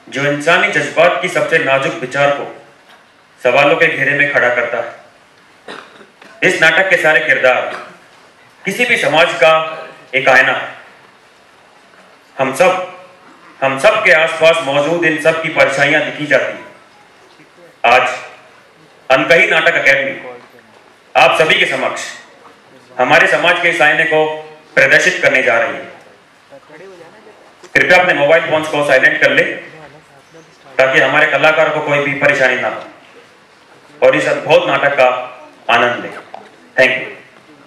जो इंसानी जज्बात की सबसे नाजुक विचार को सवालों के घेरे में खड़ा करता है। इस नाटक के सारे किरदार किसी भी समाज का एक आईना है। हम सब के आसपास मौजूद इन सब की परछाइयां दिखी जाती हैं। आज अनकही नाटक अकेडमी आप सभी के समक्ष हमारे समाज के इस आईने को प्रदर्शित करने जा रही है। कृपया अपने मोबाइल फोन्स को साइलेंट कर ले ताकि हमारे कलाकारों को कोई भी परेशानी ना हो और इस अद्भुत नाटक का आनंद लें। Thank you.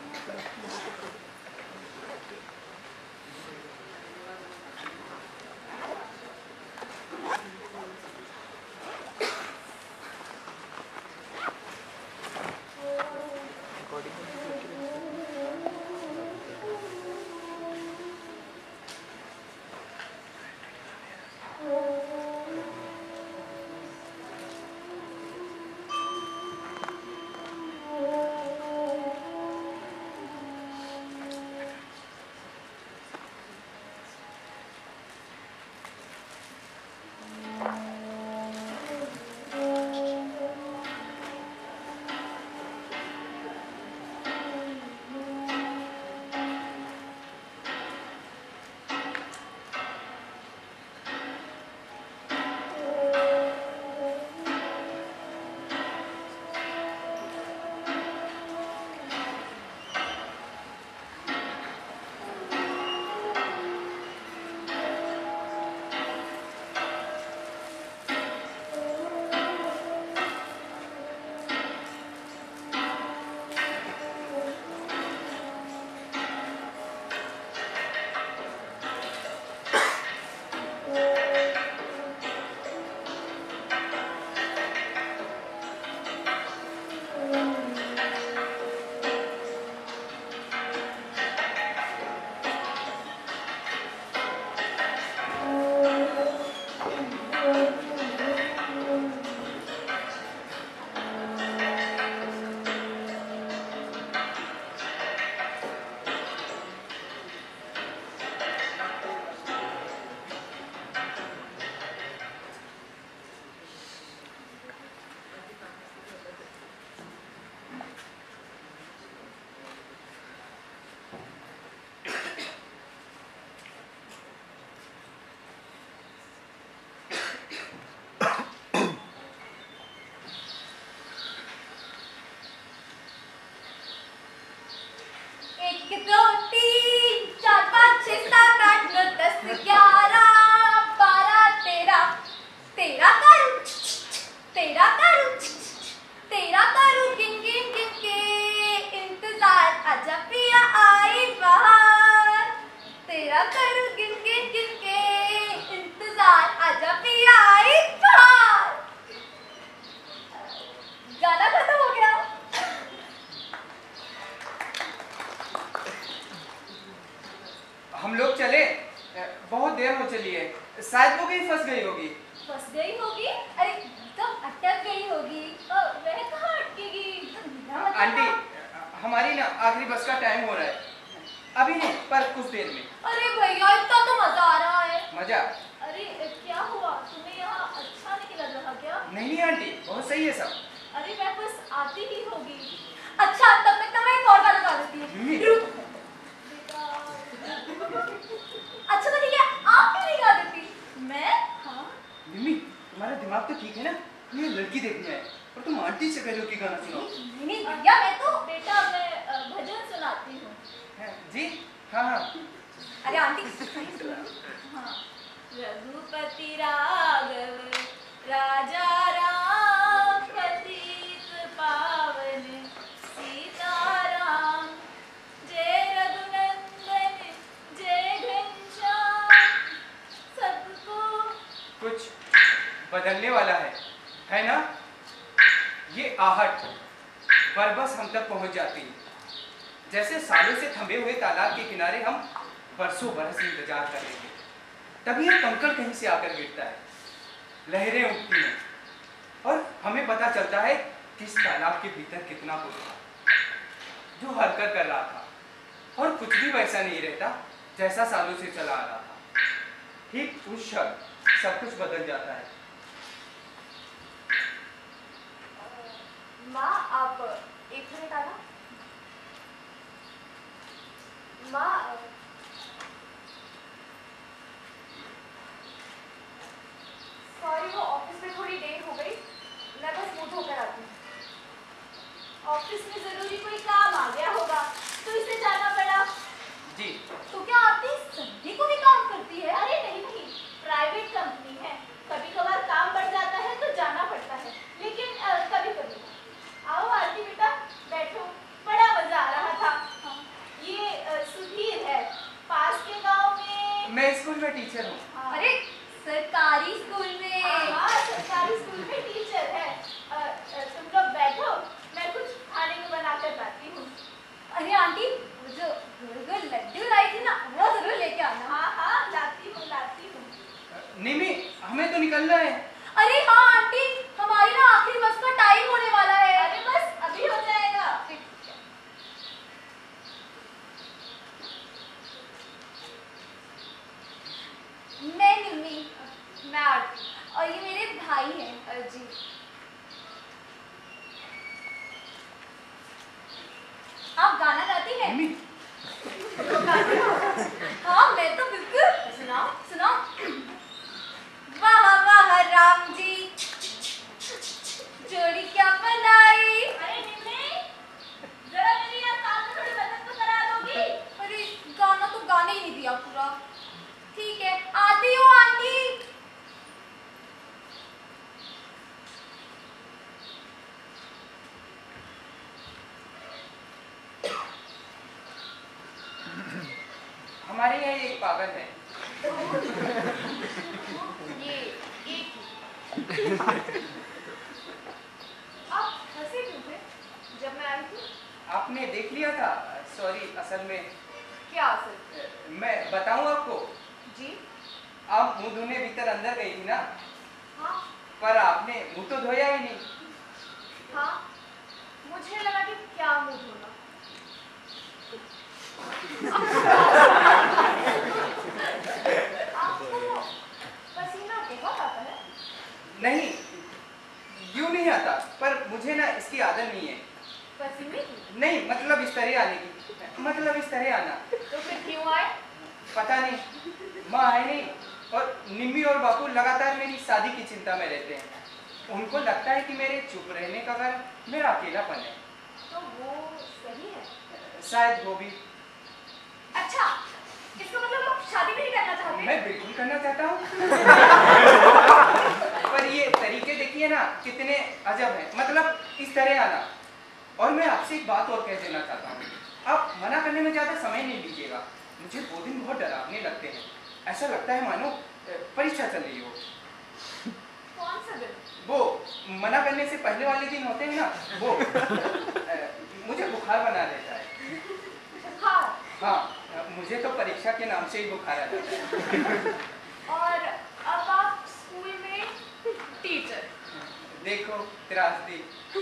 बदलने वाला है ना? ये आहट बरबस हम तक पहुंच जाती है, जैसे सालों से थमे हुए तालाब के किनारे हम बरसों बरस इंतजार कर रहे थे, तभी एक कंकड़ कहीं से आकर गिरता है, लहरें उठती हैं और हमें पता चलता है कि इस तालाब के भीतर कितना कुछ था जो हरकत कर रहा था, और कुछ भी वैसा नहीं रहता जैसा सालों से चला आ रहा था। ठीक उस क्षण सब कुछ बदल जाता है। माँ आप एक मिनट आना। माँ सॉरी, वो ऑफिस में थोड़ी देर हो गई, मैं बस मुंह धोकर आती हूँ। ऑफिस में जरूरी कोई काम आ गया होगा तो इसे जाना पड़ा। जी। तो क्या आरती संडे को भी काम करती है? अरे नहीं नहीं, प्राइवेट कंपनी है, कभी कभार काम बढ़ जाता है तो जाना पड़ता है, लेकिन कभी कभी। आओ आरती बेटा, बैठो, बड़ा मजा आ रहा था। हाँ। ये सुधीर है, पास के गांव में। मैं स्कूल में टीचर हूँ। हाँ। अरे सरकारी स्कूल में? हाँ, सरकारी स्कूल में टीचर है। तुम लोग बैठो, मैं कुछ खाने को बनाकर लाती हूँ। अरे आंटी, वो जो लड्डू लाई थी ना, वो जरूर लेके आना। हाँ हाँ, लाती हूँ लाती हूँ। निम्मी, हमें तो निकलना है। अरे हाँ आंटी, हमारी ना आखिरी बस का टाइम होने वाला है। अरे बस अभी हो जाएगा। मैं निम्मी, मैं आरती, और ये मेरे भाई हैं। जी। आप गाना गाती हैं? हाँ मैं तो बिल्कुल। सुनाओ सुनाओ। वाह वाह राम जी, जोड़ी क्या बनाई। अरे निम्मी, जरा मेरी यार साथ में थोड़ी मदद तो करा दोगी? अरे गाना तो गाने ही नहीं दिया पूरा। ठीक है, आती हूँ आंटी। हमारे यहाँ एक पागल है। ये एक आप हंसे क्यों थे जब मैं आई थी? आपने देख लिया था? सॉरी, असल में। क्या असल? मैं बताऊं आपको? जी। आप मुंह धोने भीतर अंदर गई थी ना? हाँ। पर आपने मुंह तो धोया ही नहीं। हाँ, मुझे लगा कि क्या मुंह धोना। आपको पसीना बहुत आता है? नहीं, यूं नहीं आता, पर मुझे ना इसकी आदत नहीं है। पसीने की? नहीं, मतलब इस तरह आने की, मतलब इस तरह आना। तो फिर क्यों आए? पता नहीं, माँ है नहीं, और निम्मी और बापू लगातार मेरी शादी की चिंता में रहते हैं। उनको लगता है कि मेरे चुप रहने का कारण मेरा अकेलापन है। तो वो सही है? शायद वो भी। अच्छा, इसका मतलब आप शादी नहीं करना चाहते? मैं बिल्कुल करना चाहता हूँ। पर ये तरीके देखिए ना, कितने अजब हैं। मतलब इस तरह आना। और मैं आपसे एक बात और कह देना चाहता हूँ, आप मना करने में ज्यादा समय नहीं लीजिएगा। मुझे वो दिन बहुत डरावने लगते हैं। ऐसा लगता है मानो परीक्षा चल रही हो। कौन सा दिन? वो मना करने से पहले वाले दिन होते हैं ना, वो। मुझे बुखार बना देता है। बुखार? हाँ, मुझे तो परीक्षा के नाम से ही बुखार आ जाता है। और अब आप स्कूल में टीचर? देखो त्रासदी।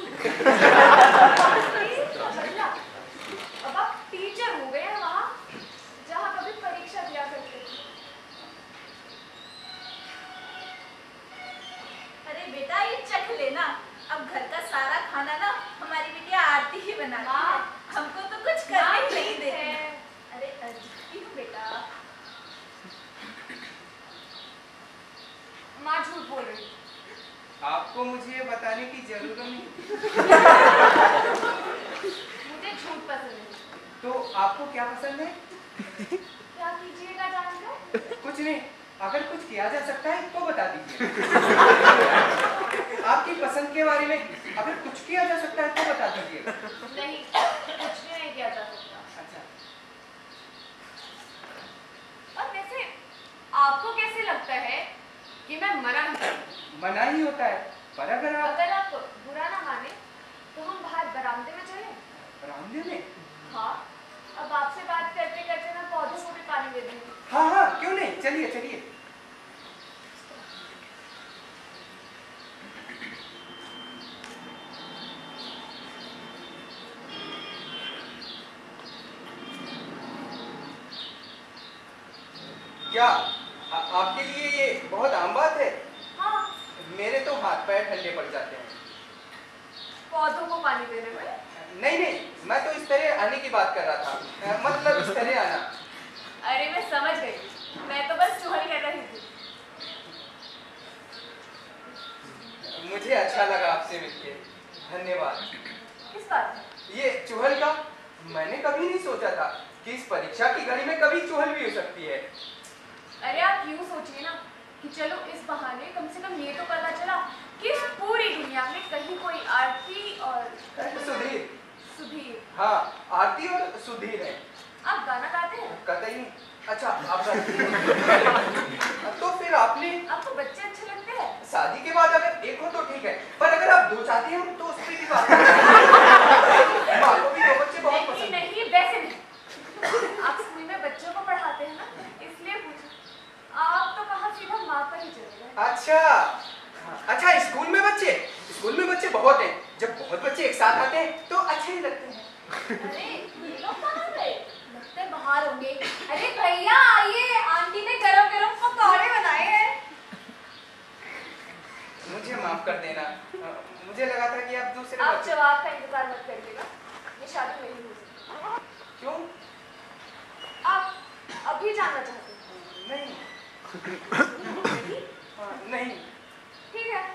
अब आप टीचर हो गए हैं वहाँ जहाँ कभी परीक्षा दिया करते थे। अरे बेटा, ये चख लेना। अब घर का सारा खाना ना हमारी बिटिया आरती ही बनाती है, हमको तो कुछ करने ही नहीं देती। अरे क्यों बेटा? माँ झूठ बोल रही। आपको मुझे बताने की जरूरत नहीं। मुझे झूठ पसंद है। तो आपको क्या पसंद है? क्या कीजिएगा जानकर? कुछ नहीं, अगर कुछ किया जा सकता है तो बता दीजिए। आपकी पसंद के बारे में अगर कुछ किया जा सकता है तो बता दीजिएगा। नहीं, कुछ भी नहीं किया जा सकता। अच्छा। और वैसे आपको कैसे लगता है कि मैं मना नहीं करूँ? मना ही होता है, पर अगर आप बुरा ना माने तो हम बाहर बरामदे में चलें? बरामदे में? हाँ, अब आपसे बात करते करते मैं पौधों को भी पानी दे दूंगी। हाँ हाँ, क्यों नहीं, चलिए चलिए। क्या आपके लिए ये बहुत आम बात है। हाँ। मेरे तो हाथ पैर ठंडे पड़ जाते हैं। पौधों को पानी देने में? नहीं नहीं, मैं तो इस तरह आने की बात कर रहा था, मतलब इस तरह आना। अरे मैं समझ गई, मैं तो बस चुहल कर रही थी। मुझे अच्छा लगा आपसे मिलके, धन्यवाद। किस बात? ये चुहल का मैंने कभी नहीं सोचा था कि इस परीक्षा की घड़ी में कभी चुहल भी हो सकती है। अरे आप यूँ सोचिए ना कि चलो इस बहाने कम से कम ये तो पता चला कि इस पूरी दुनिया में कहीं कोई आरती और सुधीर। सुधीर? हाँ, आरती और सुधीर है। आप गाना गाते हैं? कतई नहीं। अच्छा, आप तो फिर आपने, आपको बच्चे अच्छे लगते हैं? शादी के बाद अगर एक हो तो ठीक है, पर अगर आप दो चाहती हैं तो उस पर भी बात करें। माँ को भी दो बच्चे बहुत पसंद हैं। नहीं, वैसे नहीं। आप स्कूल में बच्चों को पढ़ाते हैं ना, इसलिए पूछा। आप तो कहाँ सीधा माँ पर ही चले गए। अच्छा, स्कूल में बच्चे बहुत हैं। जब बहुत बच्चे एक साथ आते हैं तो अच्छे ही लगते हैं। अरे ये लोग कहाँ गए? लगता है बाहर होंगे। अरे भैया आइए, आंटी ने गरम गरम पकौड़े बनाए हैं। मुझे माफ कर देना, मुझे लगा था कि आप दूसरे आप बच्चे। जवाब का इंतजार मत करिएगा, ये शादी नहीं हो सकती। क्यों? आप अभी जानना चाहते हैं? नहीं। नहीं। ठीक है।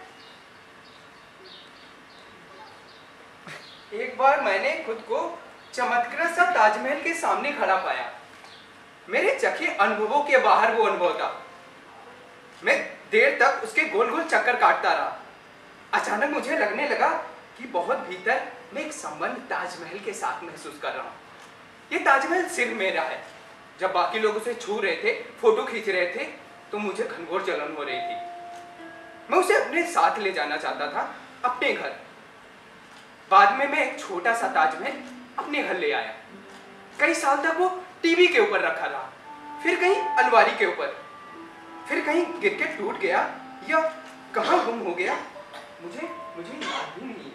एक बार मैंने खुद को चमत्कृत सा ताजमहल के सामने खड़ा पाया। मेरे चखे अनुभवों के बाहर वो अनुभव था। मैं देर तक उसके गोल गोल चक्कर काटता रहा। अचानक मुझे लगने लगा कि बहुत भीतर मैं एक संबंध ताजमहल के साथ महसूस कर रहा हूँ। ये ताजमहल सिर्फ मेरा है। जब बाकी लोग उसे छू रहे थे, फोटो खींच रहे थे, तो मुझे घनघोर जलन हो रही थी। मैं उसे अपने साथ ले जाना चाहता था, अपने घर। बाद में मैं एक छोटा सा ताजमहल अपने घर ले आया। कई साल तक वो टीवी के ऊपर रखा रहा, फिर कहीं अलमारी के ऊपर, फिर कहीं गिर के टूट गया या कहाँ गुम हो गया, मुझे याद भी नहीं है।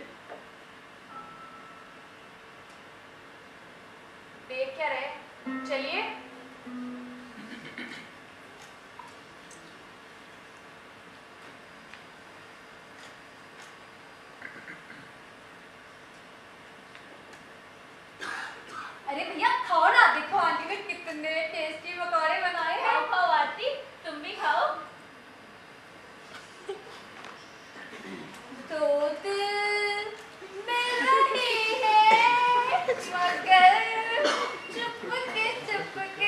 देख क्या रहे? चलिए। अरे भैया खाओ ना, देखो आंटी ने कितने टेस्टी पकौड़े बनाए हैं। खाओ आरती, तुम भी खाओ। तो दिल में रही है मगर चुपके चुपके।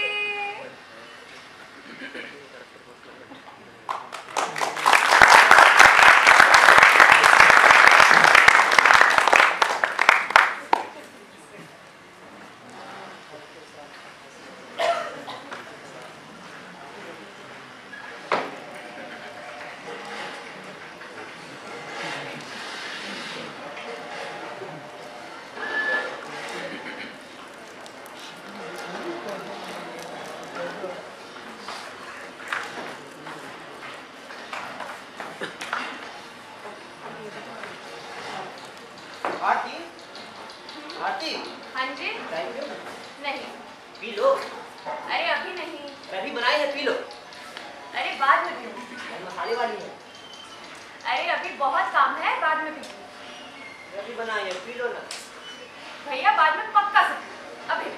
आरती। हाँ जी। नहीं। पी लो। अरे अभी नहीं। अभी बनाई है, पी लो। अरे बाद में पीऊँ। मसाले वाली है। अरे अभी बहुत काम है, बाद में पीऊँ। अभी बनाई है, पी लो ना। भैया बाद में पक्का से, अभी।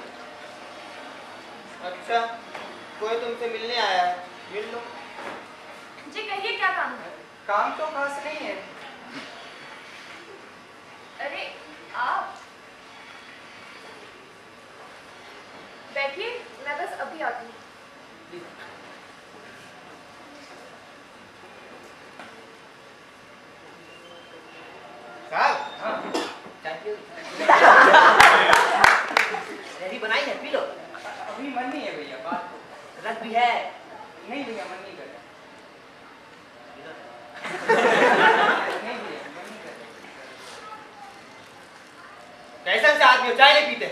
अच्छा, कोई तुमसे मिलने आया है, मिल लो। जी कहिए क्या काम है? काम तो खास नहीं है। अरे आप बैठिए, मैं बस अभी आती हूँ। बनाई है, पी लो। अभी मन नहीं है भैया, बात तो रख भी है। नहीं भैया, मन नहीं कर रहा। नहीं भैया, मन नहीं कर रहा। कैसा से आदमी हो, चाय नहीं पीते?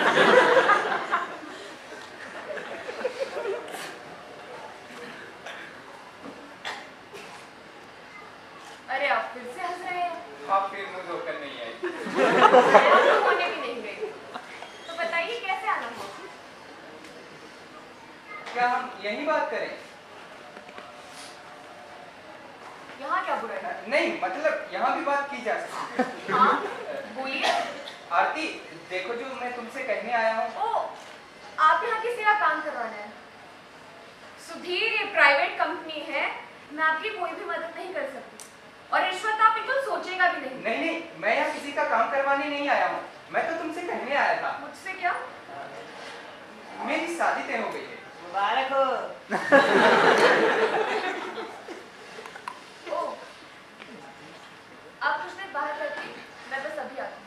अरे आप फिर से हंस रहे हैं? आप फिर मुझे धोकर नहीं आई। मैं होने भी नहीं गई। तो बताइए कैसे आना हुआ? क्या हम यही बात करें? बुरा है? नहीं, मतलब यहाँ भी बात की जा सकती है। हाँ, बोलिए। आरती, देखो जो मैं तुमसे कहने आया हूँ। ओ, आप यहाँ किसी का काम करवाना है? सुधीर, ये प्राइवेट कंपनी है, मैं आपकी कोई भी मदद नहीं कर सकती। और रिश्वत आप बिल्कुल सोचेगा भी नहीं। नहीं, मैं यहाँ किसी का काम करवाने नहीं आया हूँ। मैं तो तुमसे कहने आया था। मुझसे क्या? मेरी शादी तय हो गई है। मुबारक हो। ओ, आप कुछ देर बाहर बैठिए, मैं बस अभी आती हूँ।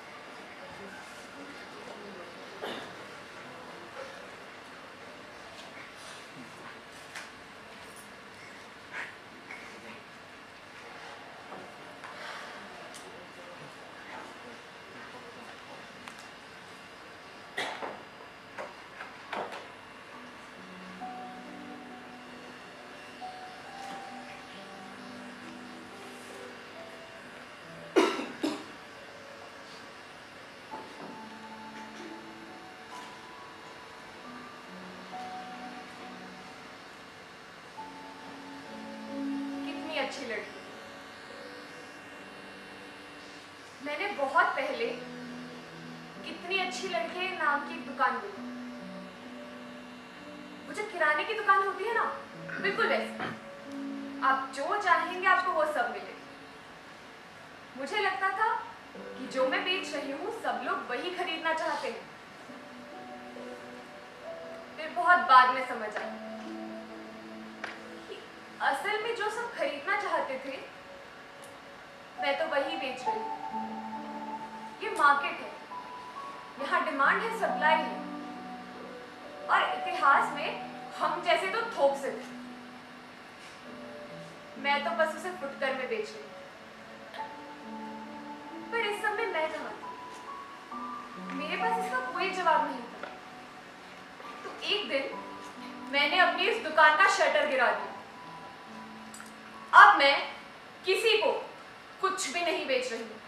अच्छी लड़की। मैंने बहुत पहले कितनी अच्छी लड़की नाम की एक दुकान देखी। वो जो किराने की दुकान होती है ना, बिल्कुल वैसे। आप जो चाहेंगे आपको वो सब मिलेगा। मुझे लगता था कि जो मैं बेच रही हूँ सब लोग वही खरीदना चाहते हैं। फिर बहुत बाद में समझ आया असल में जो सब खरीदना चाहते थे मैं तो वही बेच रही हूँ। ये मार्केट है, यहाँ डिमांड है, सप्लाई है, और इतिहास में हम जैसे तो थोक से थे। मैं तो बस उसे फुटकर में बेच रही हूँ। पर इस सब में मैं कहाँ थी? मेरे पास इसका कोई जवाब नहीं था। तो एक दिन मैंने अपनी इस दुकान का शटर गिरा दिया। अब मैं किसी को कुछ भी नहीं बेच रही हूँ।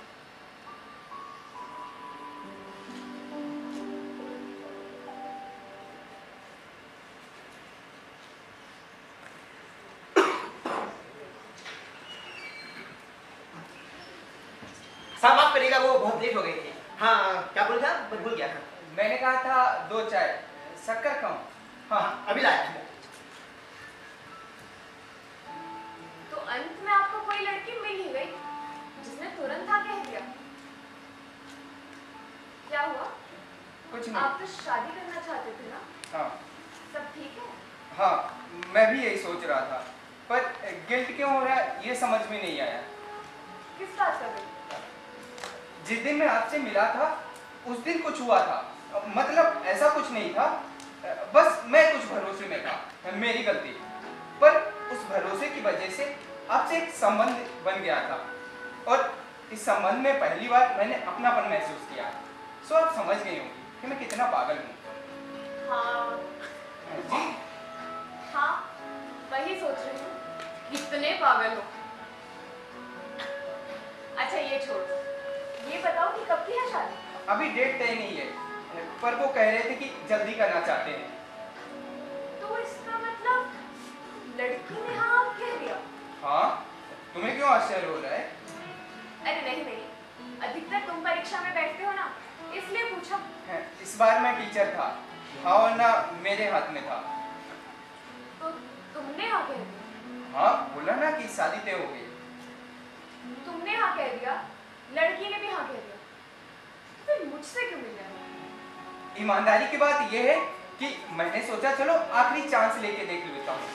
साहब माफ करिएगा, वो बहुत लेट हो गई थी। हाँ, क्या बोल था? मैं भूल गया था। मैंने कहा था 2 चाय, शक्कर कम। हाँ, अभी लाया। तो अंत में आपको कोई लड़की मिल ही गई जिसने तुरंत हाँ कह दिया। क्या हुआ? कुछ नहीं। आप तो शादी करना चाहते थे ना? हाँ। सब ठीक है? हाँ, मैं भी यही सोच रहा था, पर गिल्ट क्यों हो रहा है ये समझ में नहीं आया। किस बात का गिल्ट? जिस दिन मैं आपसे मिला था उस दिन कुछ हुआ था। मतलब ऐसा कुछ नहीं था, बस मैं कुछ भरोसे में था, मेरी गलती। पर उस भरोसे की वजह से आपसे एक संबंध बन गया था, और इस संबंध में पहली बार मैंने अपनापन महसूस किया। सो आप समझ गई होंगी कि मैं कितना पागल हूँ। हाँ जी हाँ, वही सोच रही हूँ, कितने पागल हो। अच्छा ये छोड़ो, ये बताओ कि कब की है शादी? अभी डेट तय नहीं है, पर वो कह रहे थे कि जल्दी करना चाहते हैं। तो इसका मतलब लड़की ने हाँ कह दिया? हाँ, तुम्हें क्यों आश्चर्य हो रहा है? अरे नहीं नहीं, अधिकतर तुम परीक्षा में बैठते हो ना, इसलिए पूछा। इस बार मैं टीचर था, हाँ, वरना मेरे हाथ में था। तो तुमने हाँ कह दिया? हाँ, बोला ना कि शादी तय हो गई। तुमने हाँ कह दिया, लड़की ने भी हाँ कह दिया, फिर मुझसे क्यों मिल रहा? ईमानदारी की बात यह है कि मैंने सोचा चलो आखिरी चांस लेके देख लेता हूँ।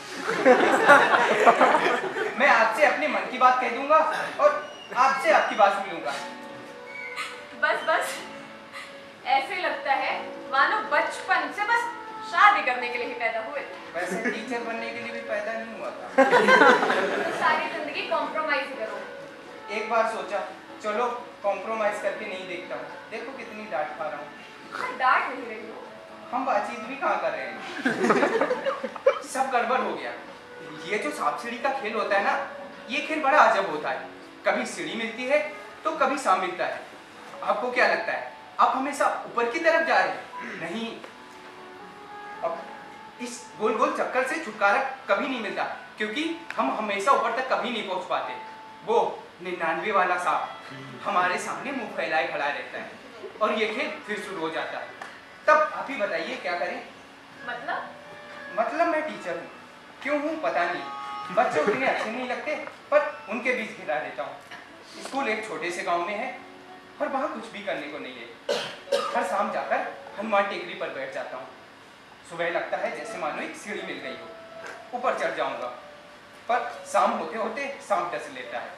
मैं आपसे अपने मन की बात कह दूंगा और आपसे आपकी बात सुन लूंगा। बस बस, ऐसे लगता है मानो बचपन से बस शादी करने के लिए ही पैदा हुए। वैसे टीचर बनने के लिए भी पैदा नहीं हुआ था। सारी जिंदगी कॉम्प्रोमाइज करो। एक बार सोचा चलो कॉम्प्रोमाइज करके नहीं देखता हूँ, देखो कितनी डांट खा रहा हूँ। मैं डांट नहीं रही हूँ, हम बातचीत भी कहाँ कर रहे हैं। सब गड़बड़ हो गया। ये जो सांप सीढ़ी का खेल होता है ना, ये खेल बड़ा अजब होता है। कभी सीढ़ी मिलती है तो कभी सांप मिलता है। आपको क्या लगता है आप हमेशा ऊपर की तरफ जा रहे हैं? नहीं, अब इस गोल गोल चक्कर से छुटकारा कभी नहीं मिलता, क्योंकि हम हमेशा ऊपर तक कभी नहीं पहुंच पाते। वो 99 वाला सांप हमारे सामने मुंह फैलाए खड़ा रहता है और ये खेल फिर शुरू हो जाता है। तब आप ही बताइए क्या करें? मतलब मैं टीचर हूँ, क्यों हूँ पता नहीं, बच्चे उतने अच्छे नहीं लगते पर उनके बीच घिरा रहता हूँ। स्कूल एक छोटे से गांव में है और वहाँ कुछ भी करने को नहीं है। हर शाम जाकर हनुमान टेकरी पर बैठ जाता हूँ। सुबह लगता है जैसे मानो एक सीढ़ी मिल गई हो, ऊपर चढ़ जाऊंगा, पर शाम होते होते सांप डस लेता है।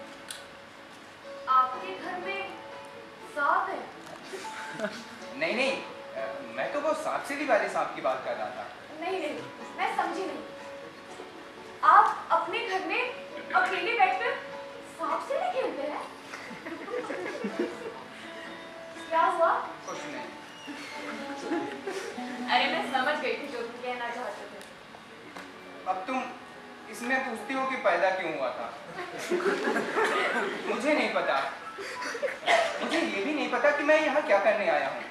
आपके घर में सांप है? नहीं, मैं तो वो सांप सीढ़ी वाले सांप की बात कर रहा था। नहीं, मैं समझी नहीं। आप अपने घर में अकेले बैठकर सांप सीढ़ी खेलते हैं? क्या हुआ? कुछ नहीं। अरे मैं समझ गई थी जो तुम कहना चाहते थे। अब तुम इसमें पूछती हो कि पैदा क्यों हुआ था? मुझे नहीं पता। मुझे ये भी नहीं पता कि मैं यहाँ क्या करने आया हूँ।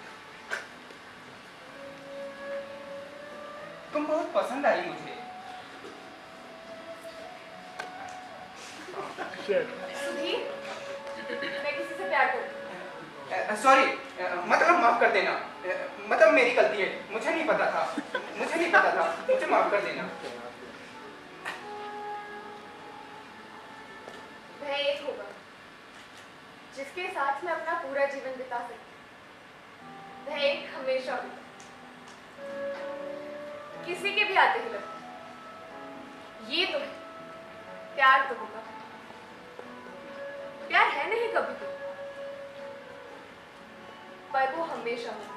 तुम बहुत पसंद आई मुझे। सुधीर, मैं किसी से प्यार करती हूँ। सॉरी, मतलब माफ कर देना, मतलब मेरी गलती है, मुझे नहीं पता था, मुझे माफ कर देना। वह एक होगा जिसके साथ मैं अपना पूरा जीवन बिता सकती। वह एक हमेशा होगा, किसी के भी आते ही लगता। ये तो है, प्यार तो होगा, प्यार है नहीं कभी भी, पर वो हमेशा होगा।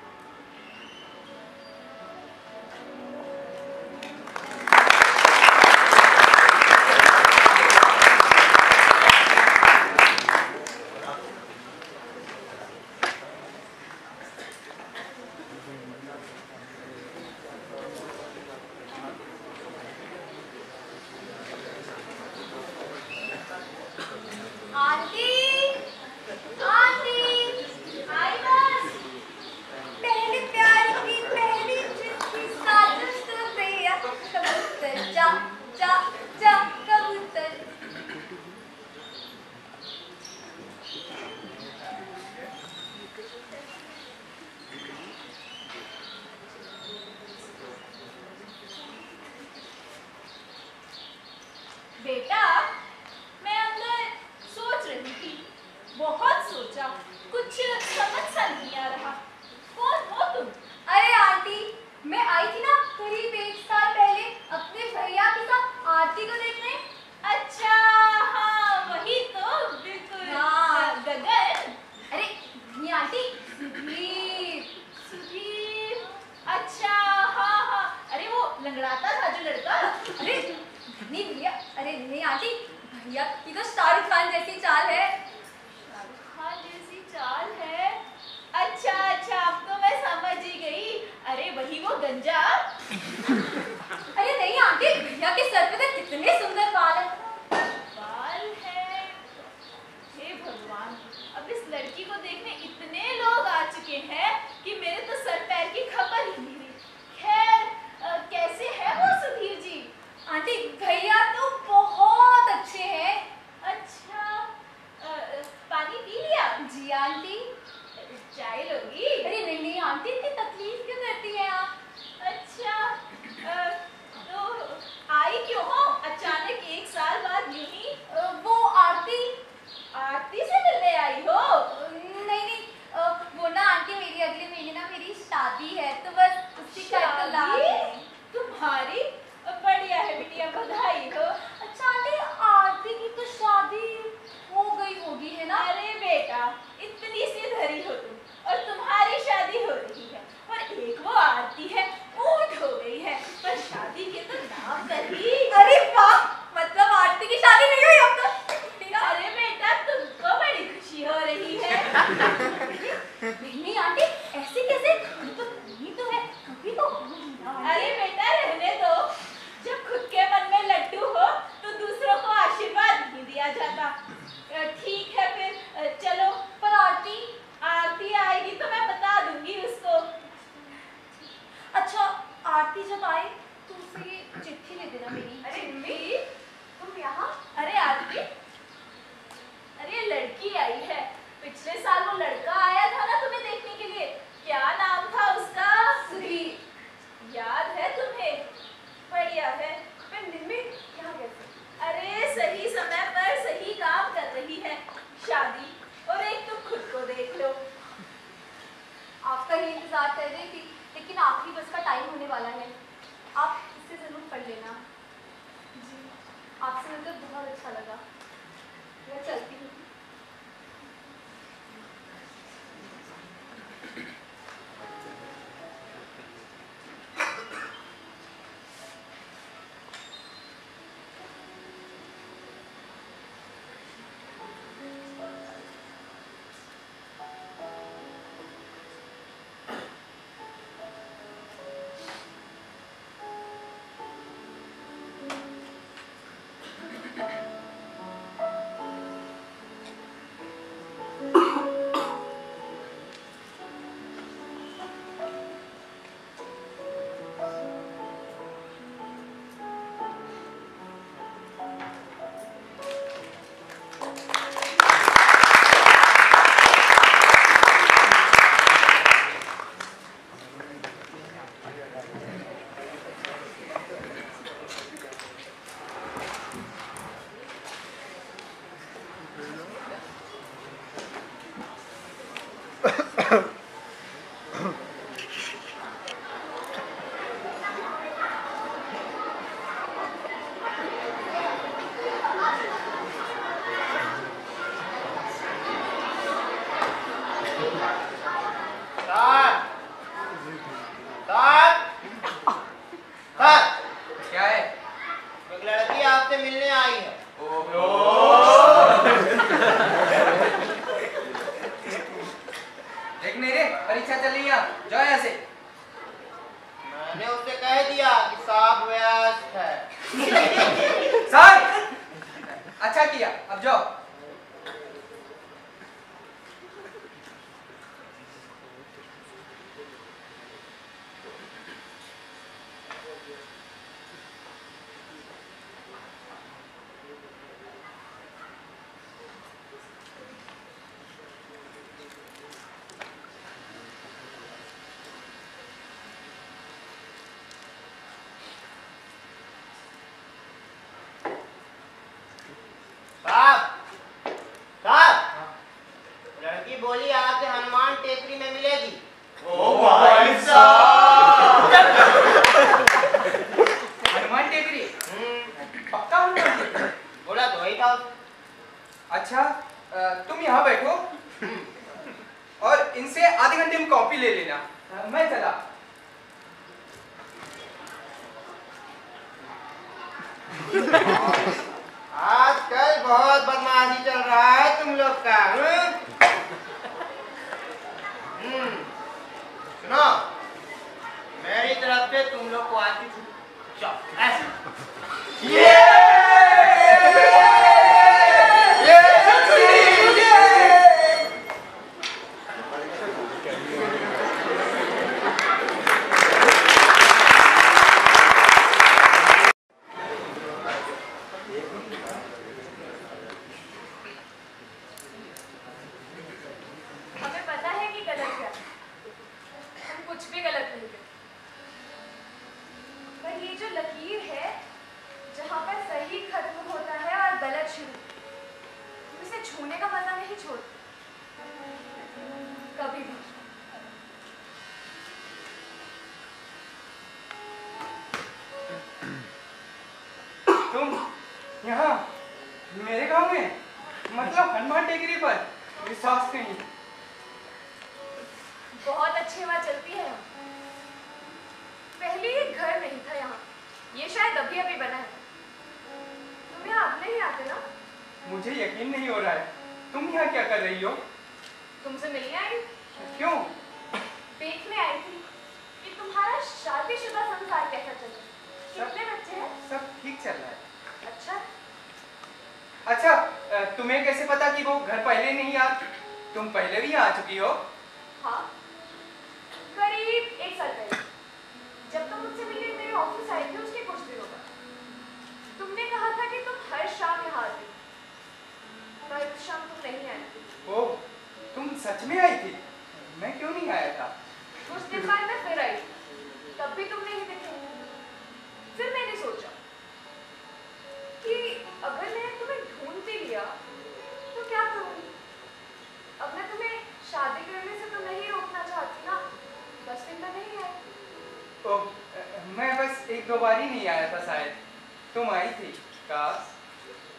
बेटा, मैं अंदर सोच रही थी, बहुत सोचा, कुछ समझ सा नहीं आ रहा। कौन हो तुम? अरे आंटी, मैं आई थी ना करीब 1 साल पहले अपने भैया के साथ आरती को देखने। अच्छा, हाँ वही तो, बिल्कुल। हाँ, गगन। अरे ये आंटी, सुधीर। अच्छा, हाँ, अरे वो लंगड़ाता था जो लड़का। अरे नहीं भैया, अरे नहीं आंटी, भैया की तो शाहरुख खान जैसी चाल है। शाहरुख खान जैसी चाल है? अच्छा, अब तो मैं समझ ही गई। अरे वही वो गंजा। अरे नहीं आंटी, भैया के सर पे तो कितने सुंदर बाल है। बाल है? हे भगवान, अब इस लड़की को देखने इतने लोग आ चुके हैं कि मेरे तो सर पैर की खबर ही नहीं रही। खैर, कैसे है वो सुधीर जी? आंटी भैया तो बहुत अच्छे हैं। अच्छा, पानी पी लिया? जी आंटी। चाय लोगी? अरे नहीं आंटी, इतनी तकलीफ क्यों करती हैं आप? अच्छा, तो आई क्यों हो मिलकर बहुत अच्छा लगा। मैं चलती हूँ।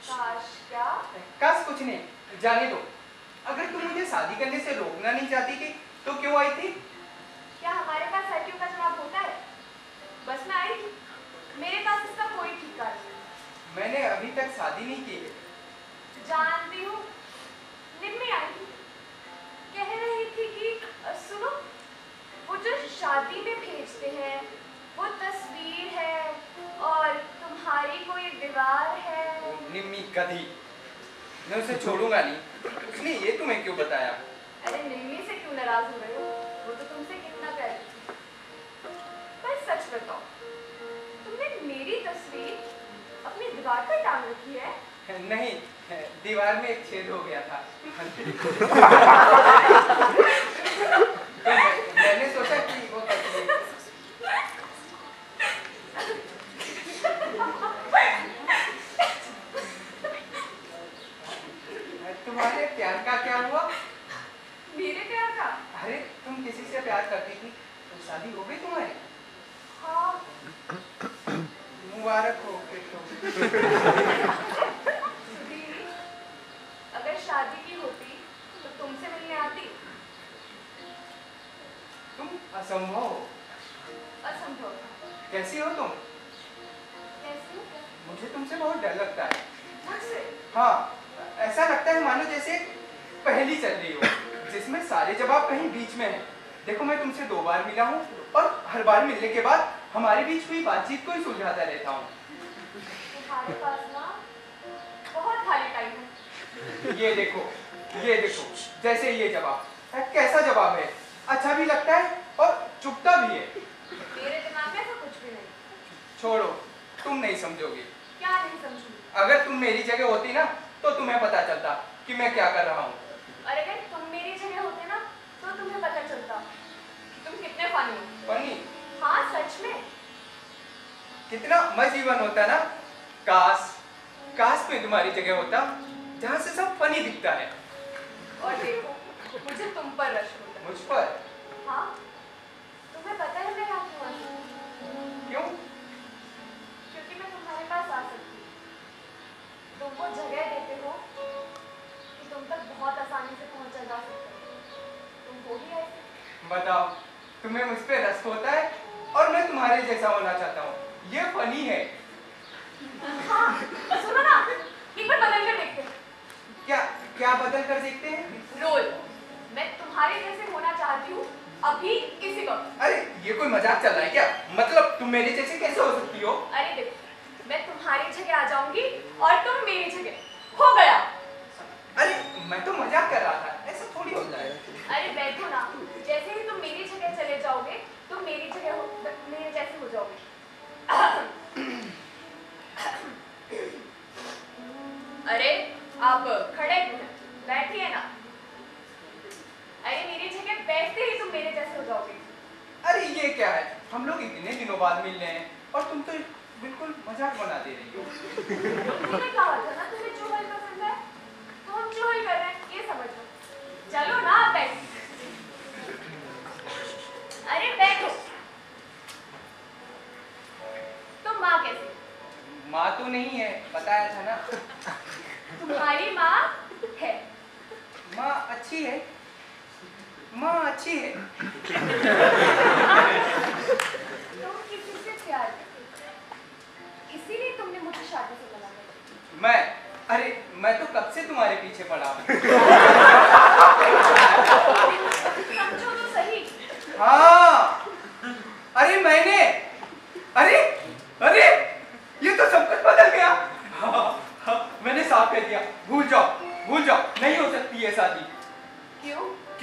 काश क्या? काश कुछ नहीं, जाने दो। अगर तुम मुझे शादी करने से रोकना नहीं चाहती थी तो क्यों आई थी? क्या हमारे पास लड़कियों का जवाब होता है? बस मैं आई थी, मेरे पास इसका कोई ठिकाना नहीं। मैंने अभी तक शादी नहीं की है। जानती हूँ, निम्मी आई थी, कह रही थी कि सुनो, वो जो शादी में भेजते हैं वो तस्वीर है और तुम्हारी कोई दीवार है। निम्मी गधी, मैं उसे छोड़ूंगा नहीं। उसने ये तुम्हें क्यों बताया? अरे निम्मी से क्यों नाराज हो रहे हो? वो तो तुमसे कितना प्यार करती है। पर सच बताओ, तुमने मेरी तस्वीर अपनी दीवार पर टांग रखी है? नहीं, दीवार में एक छेद हो गया था। तो मैंने सोचा कि वो तस्वीर तुम्हारे प्यार का क्या हुआ? मेरे प्यार का? अरे तुम किसी से प्यार करती थी तो शादी हो गई तुम्हारी? हाँ। मुबारक हो फिर तो। सुधीर, अगर शादी की होती तो तुमसे मिलने आती। तुम असंभव हो। असंभव। कैसी हो तुम? कैसी हो? मुझे तुमसे बहुत डर लगता है। मुझसे? हाँ, ऐसा लगता है मानो जैसे पहेली चल रही हो जिसमें सारे जवाब कहीं बीच में हैं। देखो मैं तुमसे 2 बार मिला हूँ और हर बार मिलने के बाद हमारे बीच हुई बातचीत को ही सुलझाता रहता हूँ। तुम्हारे पास ना बहुत खाली टाइम है। ये देखो, जैसे ये जवाब कैसा जवाब है? अच्छा भी लगता है और चुभता भी है। मेरे दिमाग में ऐसा कुछ भी नहीं। छोड़ो, तुम नहीं समझोगी। क्या नहीं समझूंगी? अगर तुम मेरी जगह होती ना तो तुम्हें पता चलता कि मैं क्या कर रहा हूँ। और अगर तुम मेरी जगह होते ना तो तुम्हें पता चलता कि तुम कितने फनी हो। फनी? हाँ सच में। कितना मस्त जीवन होता ना। काश मैं तुम्हारी जगह होता जहाँ से सब फनी दिखता है। और देखो, मुझे तुम पर रश होता है। मुझ पर? हाँ, तुम्हें पता है मैं यहाँ क्यों आई? क्यों? क्योंकि मैं तुम्हारे पास आ सकती हूँ। तुम वो जगह देते हो कि तुम तक बहुत आसानी से पहुंचा जा सकता है। तुम हो ही ऐसे। बताओ, तुम्हें मुझ पे रस होता है और मैं तुम्हारे जैसा होना चाहता हूँ। ये फनी है। हाँ, सुनो ना, एक बार बदल कर देखते हैं। क्या बदल कर देखते हैं? रोल। मैं तुम्हारे जैसे होना चाहती हूँ अभी इसी वक्त। अरे ये कोई मजाक चल रहा है क्या? मतलब तुम मेरे जैसे कैसे हो सकती हो? अरे देखो, मैं तुम्हारी जगह आ जाऊंगी और तुम मेरी जगह। हो गया। अरे मैं तो मजाक कर रहा था, ऐसा थोड़ी होता है। अरे बैठो ना, जैसे ही तुम मेरी जगह चले जाओगे तुम मेरे जैसे हो जाओगे। अरे आप खड़े क्यों हैं? बैठिए ना। अरे मेरी जगह बैठते ही तुम मेरे जैसे हो जाओगे। अरे ये क्या है? हम लोग इतने दिनों बाद मिल रहे हैं और तुम तो बिल्कुल मजाक बना दे रही हो। तुमने कहा था ना तुम्हें चुहल पसंद है, तो हम चुहल कर रहे हैं, ये समझ लो। चलो ना आप बैठो। अरे बैठो। तो माँ कैसी? माँ तो नहीं है, बताया था ना। तुम्हारी माँ है। माँ अच्छी है। तुम किसी से प्यार करते, इसीलिए तुमने मुझे शादी से मना कर दिया। मैं तो कब से तुम्हारे पीछे पड़ा हूँ। समझो तो सही। हाँ, अरे ये तो सब कुछ बदल गया। हाँ, मैंने साफ कह दिया, भूल जाओ, नहीं हो सकती है शादी। क्यों?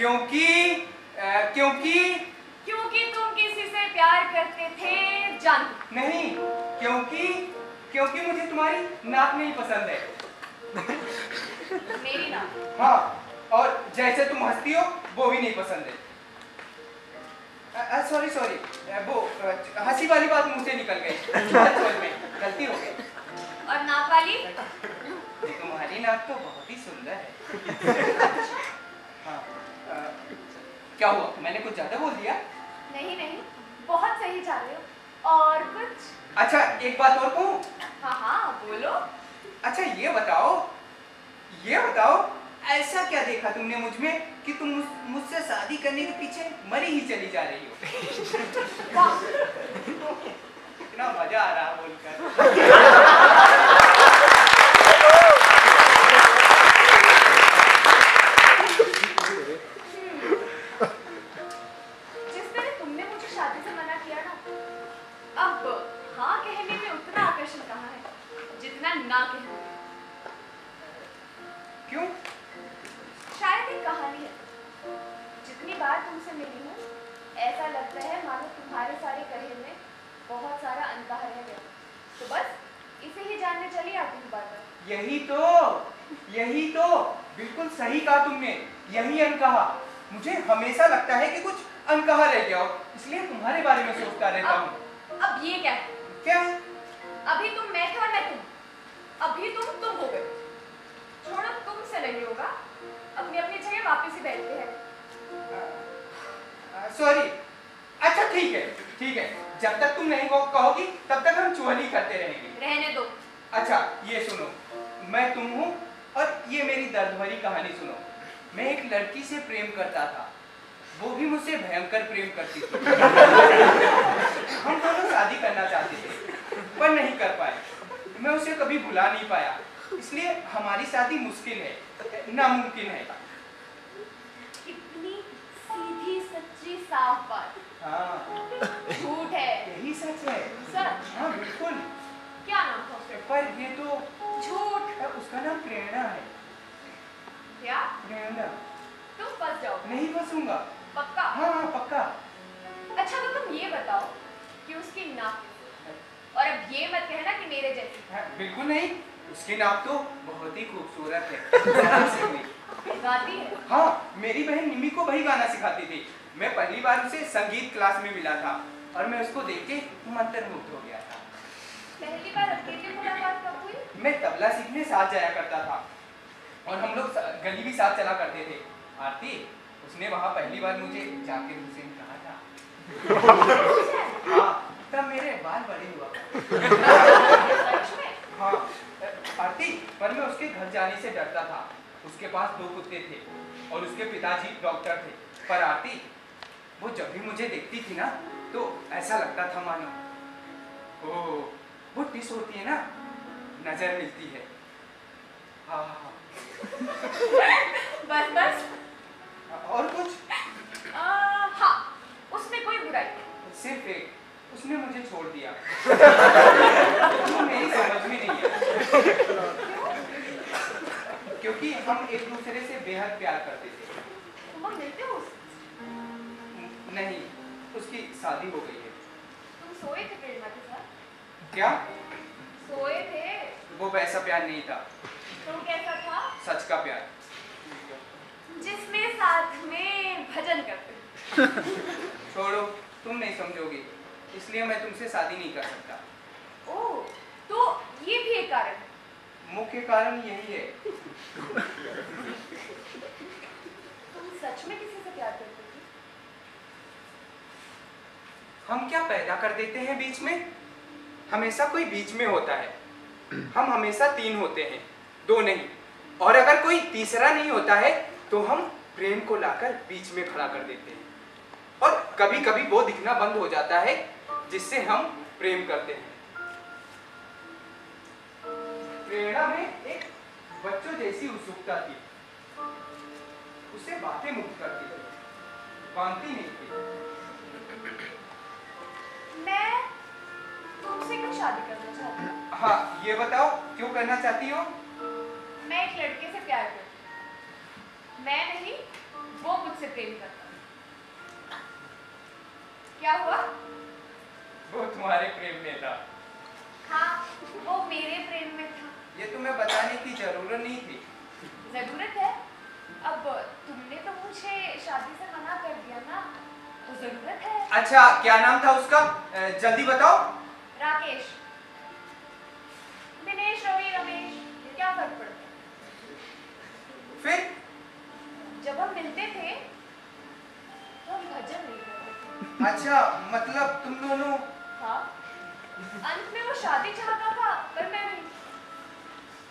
क्योंकि तुम किसी से प्यार करते थे, जानती। नहीं, क्योंकि मुझे तुम्हारी नाक नहीं पसंद है। मेरी नाक? हाँ, और जैसे तुम हंसती हो वो भी नहीं पसंद है। सॉरी, वो हंसी वाली बात मुंह से निकल गई। गलती हो गई। और नाक वाली? तुम्हारी नाक तो बहुत ही सुंदर है। हाँ, क्या हुआ? मैंने कुछ ज्यादा बोल दिया? नहीं, बहुत सही जा रहे हो। और कुछ? अच्छा, एक बात और कहूँ? हाँ बोलो। अच्छा ये बताओ ऐसा क्या देखा तुमने मुझ में कि तुम मुझसे शादी करने के पीछे मरी ही चली जा रही हो? इतना मजा आ रहा बोलकर। जिस तरह तुमने मुझे शादी से मना किया ना, अब हाँ कहने में उतना आकर्षण कहाँ है जितना ना कहने। क्यों? शायद एक कहानी है। जितनी बार तुमसे मिली हूँ ऐसा लगता है मानो तुम्हारे सारे करियर में बहुत सारा अनकहा रह गया। तो बस इसे ही जानने चली आती हूँ बार बार। यही तो बिल्कुल सही कहा तुमने, यही अनकहा। मुझे हमेशा लगता है कि कुछ अनकहा रह गया हो, इसलिए तुम्हारे बारे में सोचता रहता हूँ। अब ये क्या है? क्या? अभी तुम मैं थे और मैं तुम, अभी तुम हो गए। छोड़ो, तुमसे नहीं होगा, अपनी अपनी जगह वापस ही बैठते हैं। सॉरी। अच्छा ठीक है, जब तक तुम नहीं कहोगी तब तक हम चुहली करते रहेंगे। रहने दो। अच्छा ये सुनो, मैं तुम हूँ और ये मेरी दर्द भरी कहानी सुनो। मैं एक लड़की से प्रेम करता था, वो भी मुझसे भयंकर प्रेम करती थी। हम दोनों शादी करना चाहते थे पर नहीं कर पाए। मैं उसे कभी भुला नहीं पाया, इसलिए हमारी शादी मुश्किल है, नामुमकिन है। इतनी सीधी सच्ची साफ बात। हाँ झूठ है। यही सच है। सच? हाँ बिल्कुल। क्या नाम था उसका? पर ये तो झूठ। उसका नाम प्रेरणा है। क्या? प्रेरणा। तुम फंस जाओगे। नहीं फंसूंगा। पक्का? हाँ पक्का। अच्छा तो तुम ये बताओ कि उसकी नाक, और अब ये मत कहना कि मेरे जैसी। बिल्कुल नहीं, उसकी नाक तो बहुत ही खूबसूरत है। गाती है? हाँ, मेरी बहन निम्मी को वही गाना सिखाती थी। मैं पहली बार उसे संगीत क्लास में मिला था और मैं उसको देख के मंत्रमुग्ध हो गया था। पहली बार अकेले मुलाकात कब हुई? मैं तबला सीखने साथ जाया करता था और हम लोग गली भी साथ चला करते थे। आरती, उसने वहाँ पहली बार मुझे जाकिर हुसैन कहा था। हाँ, तब मेरे बाल बड़े हुआ। हाँ आरती, पर मैं उसके घर जाने से डरता था। उसके पास 2 कुत्ते थे और उसके पिताजी डॉक्टर थे। पर आरती, वो जब भी मुझे देखती थी ना तो ऐसा लगता था मानो वो टिस होती है ना, नजर मिलती है। हाँ बस और कुछ? हाँ, उसमें कोई बुराई नहीं। सिर्फ एक, उसने मुझे छोड़ दिया। वो मेरी समझ में नहीं है। क्योंकि हम एक दूसरे से बेहद प्यार करते थे। तुम मिलते हो? नहीं, उसकी शादी हो गई है। तुम सोए थे प्रेरणा के साथ? क्या? सोए थे? वो वैसा प्यार नहीं था। तो कैसा था? सच का प्यार, जिसमें साथ में भजन करते। छोड़ो, तुम नहीं समझोगी, इसलिए मैं तुमसे शादी नहीं कर सकता। ओह, तो ये भी एक कारण है। मुख्य कारण यही है। तुम सच में किसी से प्यार करते थे? हम क्या पैदा कर देते हैं बीच में? हमेशा कोई बीच में होता है। हम हमेशा 3 होते हैं, 2 नहीं। और अगर कोई तीसरा नहीं होता है तो हम प्रेम को लाकर बीच में खड़ा कर देते हैं और कभी कभी वो दिखना बंद हो जाता है जिससे हम प्रेम करते हैं। प्रेरणा में एक बच्चों जैसी उत्सुकता थी। उसे बातें मुक्त करती थी, बांधती नहीं थी। मैं तुमसे क्यों शादी करना चाहती हूँ? हाँ, ये बताओ क्यों करना चाहती हो? मैं एक लड़के से प्यार करती हूँ। मैं नहीं, वो मुझसे प्रेम करता। क्या हुआ? वो तुम्हारे प्रेम में था। हाँ, वो मेरे प्रेम में था। ये तुम्हें बताने की जरूरत नहीं थी। जरूरत है। अब तुमने तो मुझे शादी से मना कर दिया ना, तो जरूरत है। अच्छा, क्या नाम था उसका? जल्दी बताओ। राकेश, दिनेश, रवि, रमेश, क्या फर्क पड़ता? फिर जब हम मिलते थे तो हम भजन नहीं करते थे। अच्छा, मतलब तुम दोनों? हाँ, अंत में वो शादी चाहता था पर मैं नहीं।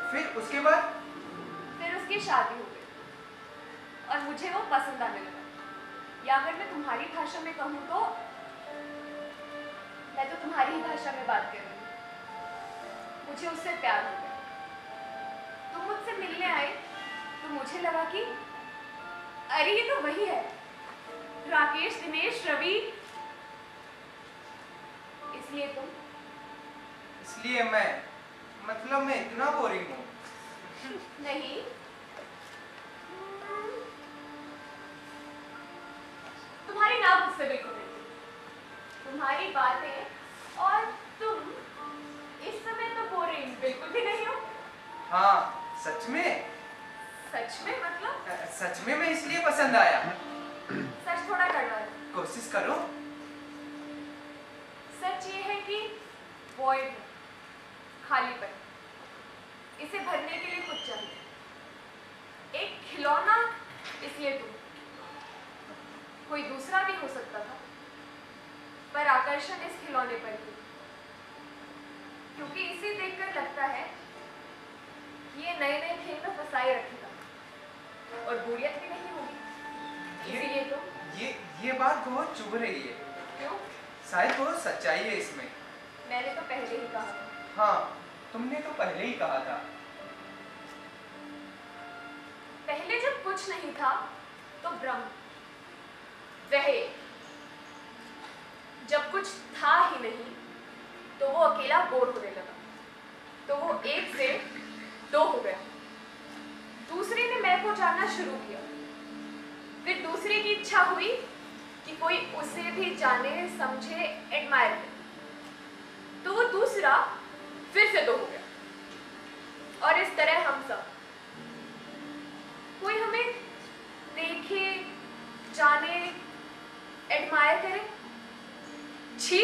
फिर उसके बाद? फिर उसकी शादी हो गई और मुझे वो पसंद आने लगा, या अगर मैं तुम्हारी भाषा में कहूँ तो मैं तो तुम्हारी ही भाषा में बात कर रही हूँ। मुझे उससे प्यार हो गया। तुम मुझसे मिलने आए तो मुझे लगा कि अरे ये तो वही है, राकेश, दिनेश, रवि। इसलिए तुम? इसलिए मैं इतना बोरिंग हूँ? नहीं, तुम्हारी नाम मुझसे बिल्कुल नहीं, तुम्हारी बातें और तुम इस समय तो बोरिंग बिल्कुल भी नहीं हो। हाँ, सच में? सच में मतलब? सच में मैं इसलिए पसंद आया। सच थोड़ा कड़वा है। कोशिश करो। सच ये है कि void है, खालीपन, इसे भरने के लिए कुछ चाहिए, एक खिलौना। इसलिए तुम, कोई दूसरा भी हो सकता था, पर आकर्षण इस खिलौने पर थी, क्योंकि इसे देखकर लगता है ये नए नए खेल में फंसाए रखेगा और बोरियत भी नहीं होगी। इसीलिए तो ये बात बहुत चुभ रही है। क्यों? शायद बहुत सच्चाई है इसमें। मैंने तो पहले ही कहा था। हाँ, तुमने तो पहले ही कहा था। पहले जब कुछ नहीं था तो भ्रम, वह जब कुछ था ही नहीं तो वो अकेला बोर होने लगा, तो वो 1 से 2 हो गया। दूसरे ने मैं को जानना शुरू किया, फिर दूसरे की इच्छा हुई कि कोई उसे भी जाने, समझे, एडमायर करे, तो वो दूसरा फिर से 2 हो गया। और इस तरह हम सब, कोई हमें देखे, जाने, एडमायर करे, छी,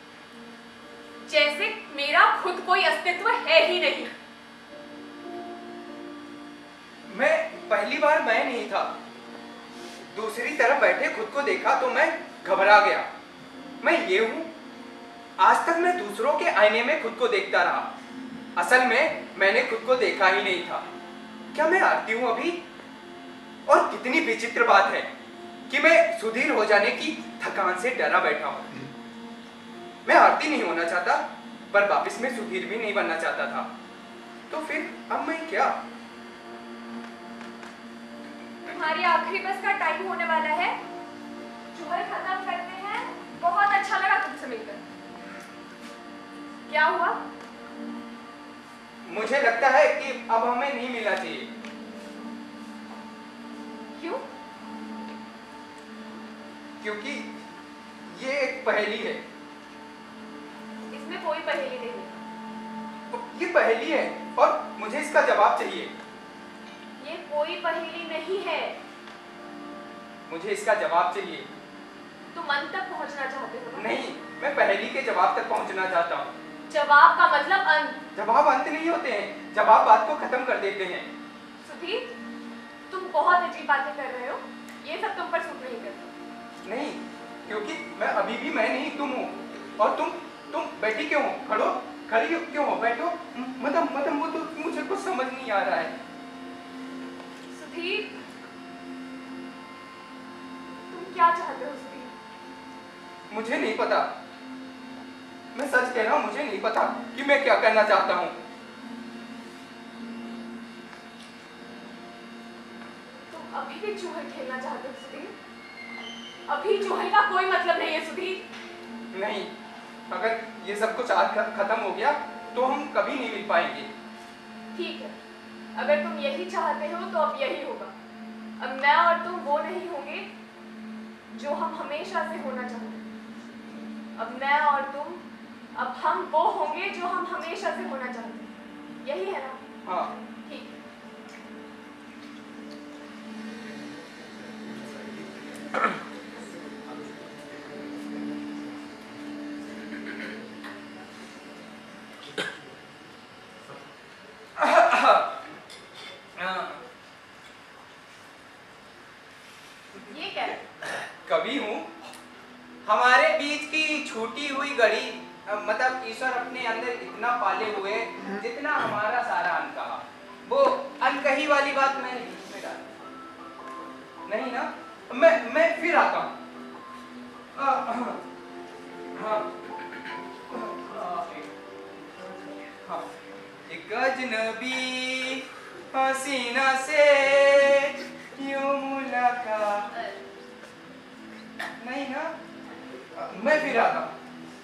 जैसे मेरा खुद कोई अस्तित्व है ही नहीं। मैं पहली बार मैं नहीं था, दूसरी तरफ बैठे खुद को देखा तो मैं घबरा गया। मैं ये हूं, आज तक मैं दूसरों के आईने में खुद को देखता रहा, असल में मैंने खुद को देखा ही नहीं था। क्या मैं आरती हूं अभी? और कितनी विचित्र बात है कि मैं सुधीर हो जाने की थकान से डरा बैठा हूं। मैं आरती नहीं होना चाहता, पर वापस में सुधीर भी नहीं बनना चाहता था, तो फिर अब मैं क्या? तुम्हारी आखिरी बस का टाइम होने वाला है, चुहल खत्म करते हैं। बहुत अच्छा लगा तुमसे मिलकर। क्या हुआ? मुझे लगता है कि अब हमें नहीं मिलना चाहिए। क्यों? क्योंकि ये एक पहेली है। इसमें कोई पहेली नहीं है। ये पहेली है और मुझे इसका जवाब चाहिए। ये कोई पहेली नहीं है। मुझे इसका जवाब चाहिए। तुम अंत तक पहुंचना चाहते हो? नहीं, मैं पहेली के जवाब तक पहुंचना चाहता हूँ। जवाब का मतलब अंत? जवाब अंत नहीं होते हैं, जवाब बात को खत्म कर देते हैं। सुधीर, तुम बहुत अजीब बातें कर रहे हो, ये सब तुम पर सूट नहीं करता। नहीं, क्योंकि मैं अभी भी मैं नहीं, तुम हो। और तुम बैठी क्यों हो? खड़ी क्यों हो? बैठो। मतलब वो तो मुझे कुछ समझ नहीं आ रहा है। सुधीर, तुम क्या चाहते हो? सुधीर, मुझे नहीं पता, मैं सच कह रहा हूँ, मुझे नहीं पता कि मैं क्या करना चाहता हूँ। तुम अभी भी चूहल खेलना चाहते हो सुधीर? अभी चूहल का कोई मतलब नहीं है सुधीर। नहीं, अगर ये सब कुछ आज खत्म हो गया तो हम कभी नहीं मिल पाएंगे। ठीक है, अगर तुम यही चाहते हो तो अब यही होगा। अब मैं और तुम वो नहीं होंगे जो हम हमेशा से होना चाहते हैं। अब मैं और तुम, अब हम वो होंगे जो हम हमेशा से होना चाहते हैं। यही है ना? हाँ। ठीक है। ये क्या है? कवि हूँ। हमारे बीच की छूटी हुई घड़ी, मतलब ईश्वर अपने अंदर इतना पाले हुए जितना हमारा सारा अन्न कहा। वही वाली बात मैं नहीं डाल नहीं ना, मैं फिर आता हूँ। हाँ, एक अजनबी हसीना से यूं मुलाकात नहीं ना, मैं फिर आता हूँ।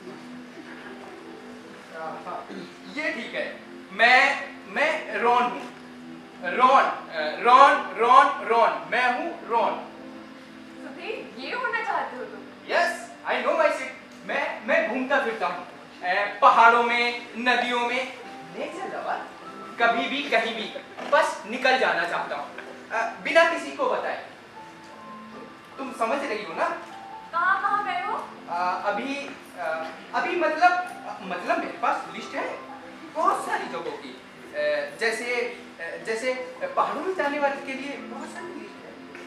ये ठीक है। मैं रॉन हूँ। रॉन मैं हूँ रॉन। सुधीर, ये होना चाहते हो तुम? Yes, I know my sit. मैं घूमता फिरता हूँ पहाड़ों में, नदियों में, नेचर लवर, कभी भी कहीं भी बस निकल जाना चाहता हूँ बिना किसी को बताए। तुम समझ रही हो ना? कहाँ गए हो? अभी मतलब मेरे पास लिस्ट है बहुत सारी जगहों की। जैसे पहाड़ों में जाने वाले के लिए बहुत सारी लिस्ट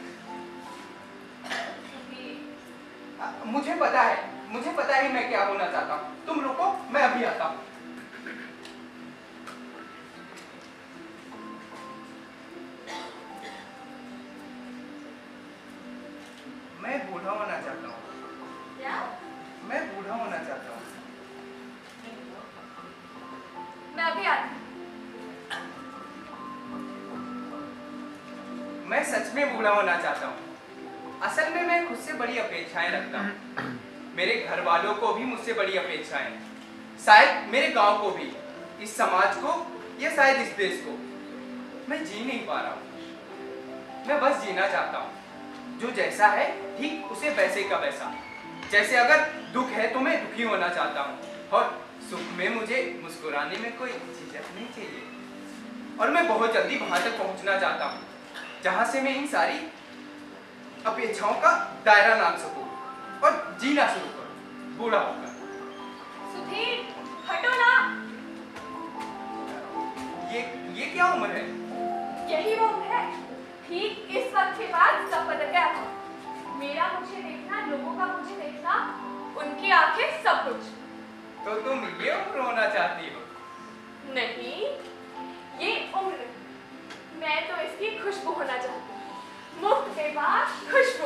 है। मुझे पता है मैं क्या होना चाहता हूँ। तुम रुको, मैं अभी आता हूँ। मैं बूढ़ा होना चाहता हूँ। क्या? मैं बूढ़ा होना चाहता हूँ। मैं अभी आती हूँ। मैं सच में बूढ़ा होना चाहता हूँ। असल में मैं खुद से बड़ी अपेक्षाएं रखता हूँ। मेरे घर वालों को भी मुझसे बड़ी अपेक्षाएं, शायद मेरे गांव को भी, इस समाज को, या शायद इस देश को। मैं जी नहीं पा रहा हूँ। मैं बस जीना चाहता हूँ। जो जैसा है ठीक उसे वैसे का वैसा। जैसे अगर दुख है तो मैं दुखी होना चाहता हूँ, और सुख में मुझे मुस्कुराने में कोई झिझक नहीं चाहिए। और मैं बहुत जल्दी वहां तक पहुंचना चाहता हूँ जहां से मैं इन सारी अपेक्षाओं का दायरा लांघ सकूं और जीना शुरू करूं, बूढ़ा होकर। सुधीर, हटो ना। ये क्या उम्र है? यही वो उम्र है। ठीक इस वक्त के बाद सब बदल गया था। मेरा मुझे देखना, लोगों का मुझे देखना, उनकी आंखें, सब कुछ। तो तुम ये उम्र होना चाहती हो? नहीं, ये उम्र, मैं तो इसकी खुशबू होना चाहती हूँ। मुफ्त के बाद खुशबू।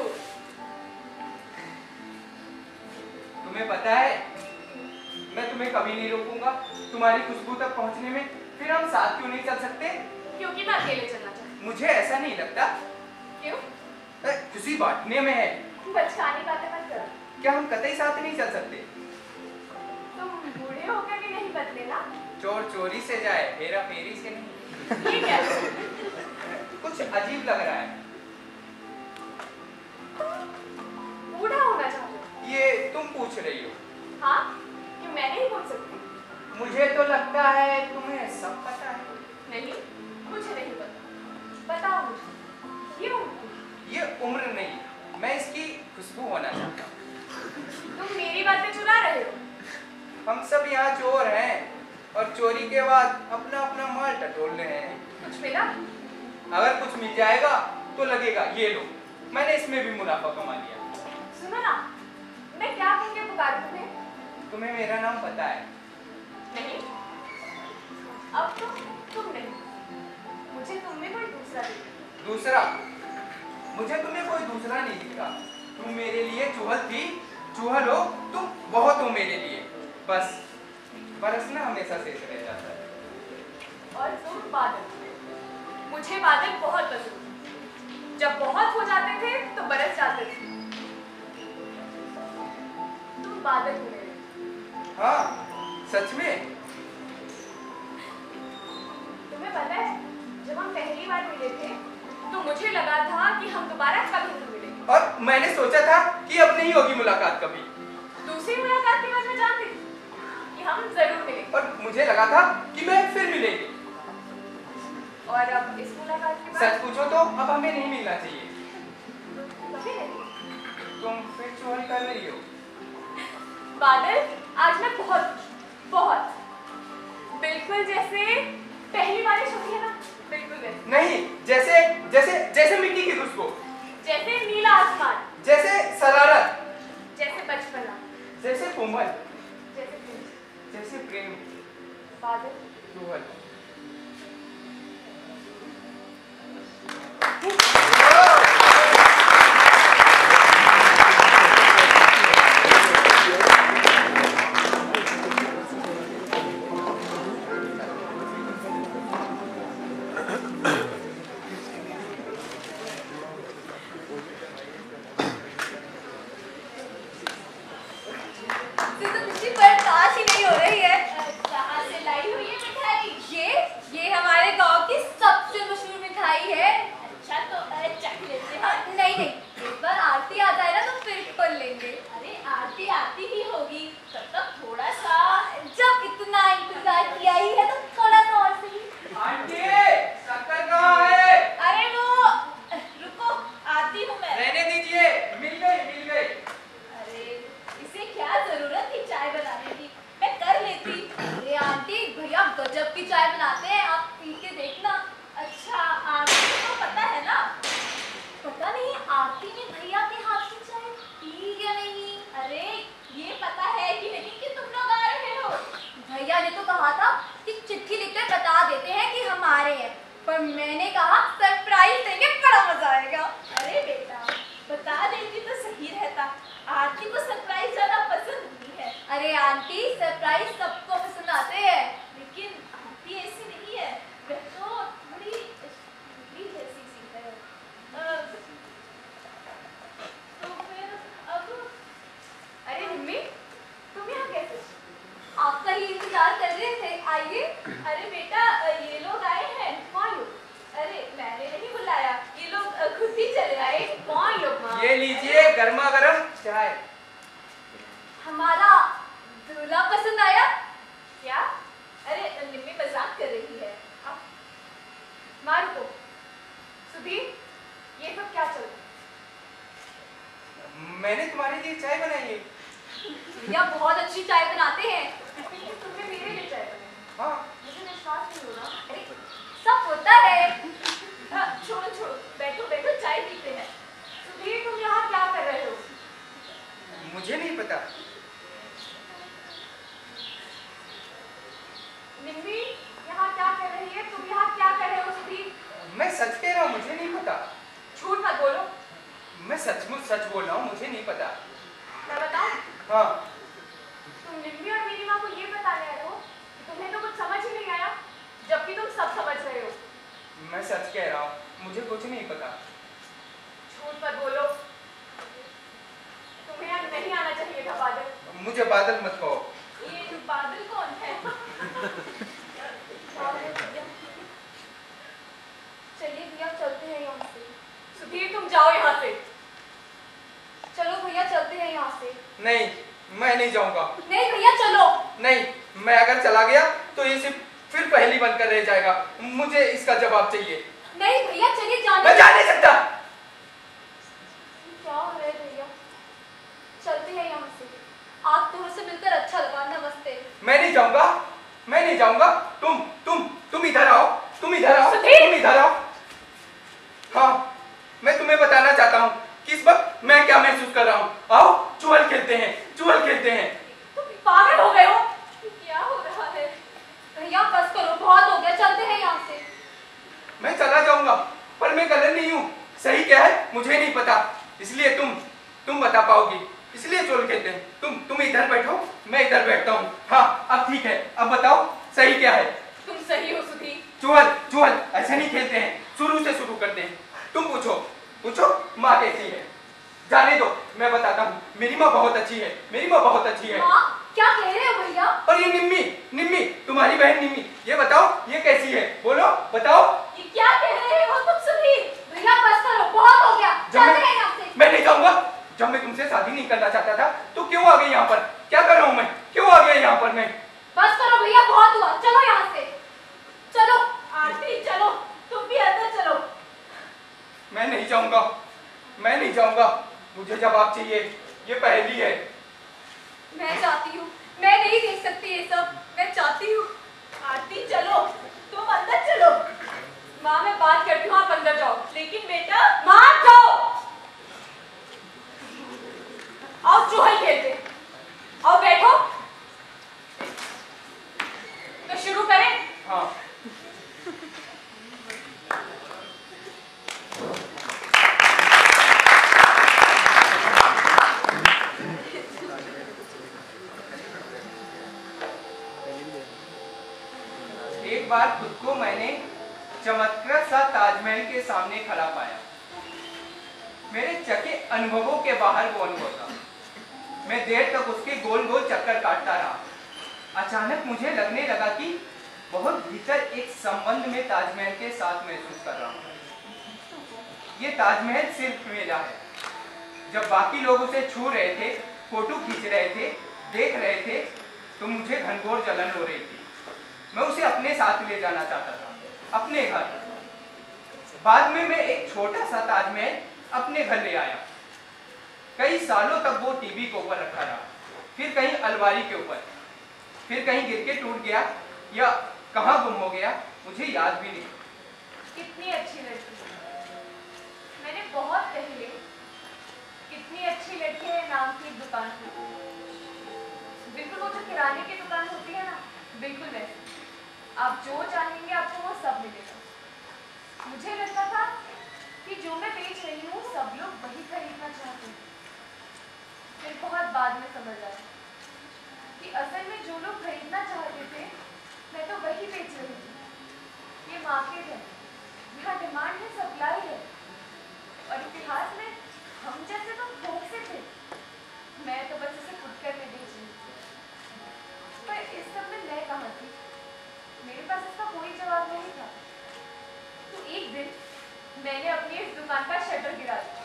तुम्हें पता है, मैं तुम्हें कभी नहीं रोकूंगा तुम्हारी खुशबू तक पहुंचने में। फिर हम साथ क्यों नहीं चल सकते? क्योंकि मैं अकेले चलना चाहती हूँ। मुझे ऐसा नहीं लगता। क्यों? खुशी बांटने में है। बचकानी बातें मत करो। क्या हम कतई साथ नहीं चल सकते? तुम बूढ़े होकर भी नहीं बदले ना। चोर चोरी से जाए, फेरा फेरी से नहीं। ये क्या? कुछ अजीब लग रहा है। बूढ़ा होना चाहते हो? ये तुम पूछ रही हो? हाँ, कि मैं नहीं बोल सकती? मुझे तो लगता है तुम्हें सब पता है। नहीं, मुझे नहीं पता। बताओ मुझे, ये उम्र नहीं, मैं इसकी खुशबू होना चाहता हूँ। तुम मेरी बातें चुरा रहे हो। हम सब यहाँ चोर हैं और चोरी के बाद अपना अपना माल टटोल रहे हैं। कुछ मिला? अगर कुछ मिल जाएगा तो लगेगा ये लो, मैंने इसमें भी मुनाफा कमा लिया। सुनो ना, मैं क्या कह के पुकारूं तुम्हें? तुम्हें मेरा नाम पता है? नहीं, अब तो तुम नहीं, मुझे तुम में कोई दूसरा दिखता। दूसरा? मुझे तुम्हें कोई दूसरा नहीं दिखता। तुम मेरे लिए चूहल थी, चूहल हो तुम, बहुत हो मेरे लिए। बस बरसना हमेशा शेष रह जाता है। और तुम बादल। मुझे बादल बहुत पसंद। जब बहुत हो जाते थे तो बरस जाते थे। तुम बादल हो मेरे। हाँ, सच में? तुम्हें पता है, जब हम पहली बार मिले थे तो मुझे लगा था कि हम दोबारा कभी नहीं मिलेंगे। और मैंने सोचा था कि अब नहीं होगी मुलाकात कभी। दूसरी मुलाकात के बाद मैं जानती थी कि हम जरूर मिलेंगे। और मुझे लगा था कि मैं फिर मिलेंगे। और अब इस मुलाकात के बाद? सच पूछो तो अब हमें नहीं मिलना चाहिए। कभी नहीं। तुम फिर चोरी कर रही हो? बादल, आज मैं बहुत बिल्कुल जैसे पहली बारिश होती है ना, बिल्कुल वैसे। नहीं, जैसे मिट्टी की खुशबू, जैसे नीला आसमान, जैसे शरारत, जैसे बचपना, जैसे कोमल, जैसे प्रेम। जैसे प्रेम। बादल, चूहल, बर्दाश्त ही नहीं हो रही है। कहाँ से लाई हुई है मिठाई? ये हमारे गांव की सबसे मशहूर मिठाई है। अच्छा तो चख लेते हैं। नहीं एक बार आरती आ जाए ना तो फिर खोल लेंगे। अरे आरती आती ही होगी, तब तक थोड़ा सा, जब इतना इंतजार किया ही है तो थोड़ा सा और सही। आंटी शक्कर कहाँ है? अरे वो रुको, आती हूँ मैं। रहने दीजिए, मिल गई। अरे इसे क्या जरूरत थी चाय बनाने की, मैं कर लेती। अरे आंटी भैया गजब की चाय बनाते हैं, आप पी के देखना। अच्छा आरती को पता है ना? पता नहीं आरती ने भैया के हाथ की चाय पी या नहीं। अरे ये पता है कि नहीं कि तुम लोग आ रहे हो? भैया ने तो कहा था कि चिट्ठी लिखकर बता देते हैं कि हम आ रहे हैं, पर मैंने कहा सरप्राइज देंगे, बड़ा मजा आएगा। अरे बेटा बता देती तो सही रहता, आरती को सरप्राइज ज्यादा पसंद नहीं है। अरे आंटी सरप्राइज सबको पसंद आते हैं, लेकिन आरती ऐसी नहीं है, वह तो थोड़ी जैसी सी है। तो फिर अब अरे मम्मी तुम यहाँ कैसे? आपका ही इंतजार कर रहे थे, आइए। अरे बेटा ये लोग आए हैं। कौन लोग? अरे मैंने नहीं बुलाया, ये लोग खुद ही चले आए। कौन लोग माँ? ये लीजिए गर्मा गर्म चाय। हमारा दूल्हा पसंद आया क्या? अरे निम्मी मजाक कर रही है। अब मार को सुधीर ये सब क्या चल रहा है? मैंने तुम्हारे लिए चाय बनाई है। भैया बहुत अच्छी चाय बनाते हैं, तुमने मेरे लिए चाय बनाई? हाँ। मुझे विश्वास नहीं हो रहा। अरे सब होता है। छोड़ो बैठो चाय पीते हैं। सुधीर तुम यहाँ क्या कर रहे हो? मुझे नहीं पता। निम्मी यहाँ क्या कर रही है? तुम यहाँ क्या कर रहे हो सुधीर? मैं सच कह रहा हूँ, मुझे नहीं पता। झूठ मत बोलो। मैं सचमुच सच बोल रहा हूँ, मुझे नहीं पता। मैं बताऊँ? हाँ। तुम निम्मी और मेरी माँ को ये बताने आए हो कि तुम्हें तो कुछ समझ ही नहीं आया, जबकि तुम सब समझ रहे हो। मैं सच कह रहा हूँ, मुझे कुछ नहीं पता। झूठ मत बोलो। तुम्हें यहाँ नहीं आना चाहिए था बादल। मुझे बादल मत कहो। ये बादल कौन है? चलिए भैया चलते हैं यहाँ से। सुधीर तुम जाओ यहाँ से। चलो भैया चलते हैं यहाँ से। नहीं मैं नहीं जाऊंगा। नहीं भैया चलो। नहीं, मैं अगर चला गया तो ये सिर्फ फिर पहली बनकर रह जाएगा। मुझे इसका जवाब चाहिए। नहीं भैया चलिए जाने। मैं जा नहीं सकता। क्या हो रहा है भैया? चलते हैं यहाँ से। आप दोनों से मिलकर अच्छा लगा। नमस्ते। मैं नहीं जाऊंगा। तुम इधर आओ। तुम इधर आओ। हाँ, मैं तुम्हें बताना चाहता हूँ कि इस वक्त मैं क्या महसूस कर रहा हूँ। आओ चुहल खेलते हैं। तुम पागल हो गए हो? क्या हो रहा है? भैया बस करो, बहुत हो गया, चलते हैं यहाँ से। मैं चला जाऊंगा, पर मैं गलत नहीं हूँ। सही क्या है मुझे नहीं पता, इसलिए तुम बता पाओगी, इसलिए चुहल खेलते हैं। तुम इधर बैठो, मैं इधर बैठता हूँ। हाँ अब ठीक है, अब बताओ सही क्या है? तुम सही हो सुधीर। चुहल ऐसे नहीं खेलते हैं, शुरू से शुरू करते हैं। तुम पूछो माँ कैसी है? जाने दो, मैं बताता हूँ। मेरी माँ बहुत अच्छी है। माँ क्या कह रहे हो भैया? और ये निम्मी तुम्हारी बहन निम्मी, ये बताओ ये कैसी है? बोलो बताओ। ये क्या कह रहे हो तुम सुधीर? भैया बस करो, बहुत हो गया, चलते हैं यहाँ से। मैं नहीं जाऊंगा। जब मैं तुमसे शादी नहीं करना चाहता था तो क्यों आ गई यहाँ पर? क्या कर रहा हूँ मैं? क्यों आ गया यहाँ पर मैं? बस करो भैया, बहुत हुआ, चलो यहाँ से। चलो आरती चलो, तुम भी अंदर चलो। मैं नहीं जाऊंगा। मुझे जवाब चाहिए, ये पहेली है। मैं चाहती हूँ, मैं नहीं देख सकती ये सब, मैं चाहती हूँ। आरती चलो, तुम अंदर चलो। माँ मैं बात करती हूँ, आप अंदर जाओ। लेकिन बेटा माँ जाओ। आओ चुहल खेलते, आओ बैठो। तो शुरू करें? हाँ। एक बार खुद को मैंने चमत्कार सा ताजमहल के सामने खड़ा पाया। मेरे चके अनुभवों के बाहर वो अनुभव था। मैं देर तक उसके गोल गोल चक्कर काटता रहा। अचानक मुझे लगने लगा कि बहुत भीतर एक संबंध में ताजमहल के साथ महसूस कर रहा हूँ। ये ताजमहल सिर्फ मेरा है। जब बाकी लोग उसे छू रहे थे, फोटो खींच रहे थे, देख रहे थे, तो मुझे घनघोर जलन हो रही थी। मैं उसे अपने साथ ले जाना चाहता था, अपने घर। बाद में मैं एक छोटा सा ताजमहल अपने घर ले आया। कई सालों तक वो टीवी के ऊपर रखा रहा, फिर कहीं अलमारी के ऊपर, फिर कहीं गिर के टूट गया या कहाँ गुम हो गया, मुझे याद भी नहीं। कितनी अच्छी लड़की है। मैंने बहुत पहले कितनी अच्छी लड़की है नाम की एक दुकान की, बिल्कुल वो जो किराने की दुकान होती है ना, बिल्कुल वैसे। आप जो चाहेंगे आपको वो सब मिलेगा। मुझे लगता था कि जो मैं बेच रही हूँ सब लोग वही खरीदना चाहते हैं। फिर बहुत बाद में समझ आया कि असल में जो लोग खरीदना चाहते थे मैं तो वही बेच रही थी। ये मार्केट है, यहाँ डिमांड है, सप्लाई है। और इतिहास में हम जैसे तो थोक से थे, मैं तो बस इसे फुटकर में बेच रही थी। पर इस सब में मैं कहाँ थी? मेरे पास इसका कोई जवाब नहीं था। तो एक दिन मैंने अपनी इस दुकान का शटर गिरा दिया।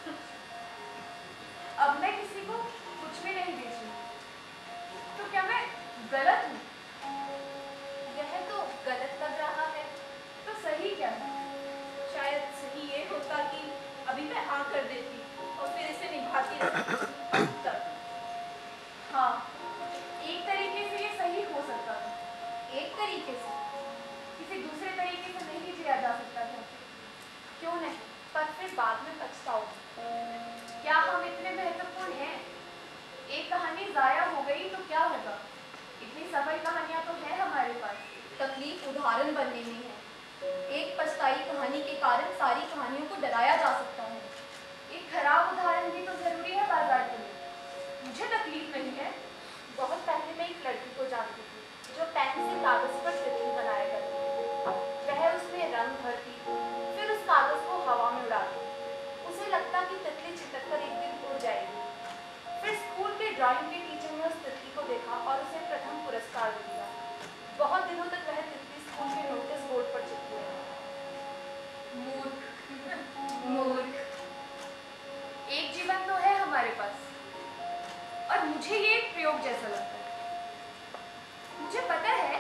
अब मैं किसी को कुछ भी नहीं बेच रही। तो क्या मैं गलत हूँ? यह तो गलत लग रहा है, तो सही क्या है? शायद सही ये होता कि अभी मैं हाँ कर देती और फिर इसे निभाती रहती। हाँ, एक तरीके से ये सही हो सकता था। एक तरीके से, किसी दूसरे तरीके से नहीं जिया जा सकता था। क्यों नहीं? पर फिर बाद में पछताओगे। क्या हम इतने महत्वपूर्ण हैं? एक कहानी जाया हो गई तो क्या होगा? इतनी सफल कहानियां तो है हमारे पास। तकलीफ उदाहरण बनने में है। एक पछताई कहानी के कारण सारी कहानियों को डराया जा सकता है। एक खराब उदाहरण भी तो जरूरी है बाजार के लिए। मुझे तकलीफ नहीं है। बहुत पहले मैं एक लड़की को जानती थी जो पेन से कागज पर तितली बनाया करती थी। वह उसमें रंग भरती, फिर उस कागज को हवा में उड़ाती। उसे लगता कि तितली छिटक कर एक दिन उड़ जाएगी। फिर स्कूल के ड्राइंग के टीचर ने उस तितली को देखा और उसे प्रथम पुरस्कार दिया। बहुत दिनों तक वह तितली स्कूल के नोटिस बोर्ड पर चिपकी रही। मूर्ख, मूर्ख। एक जीवन तो है हमारे पास और मुझे ये एक प्रयोग जैसा लगता है। मुझे पता है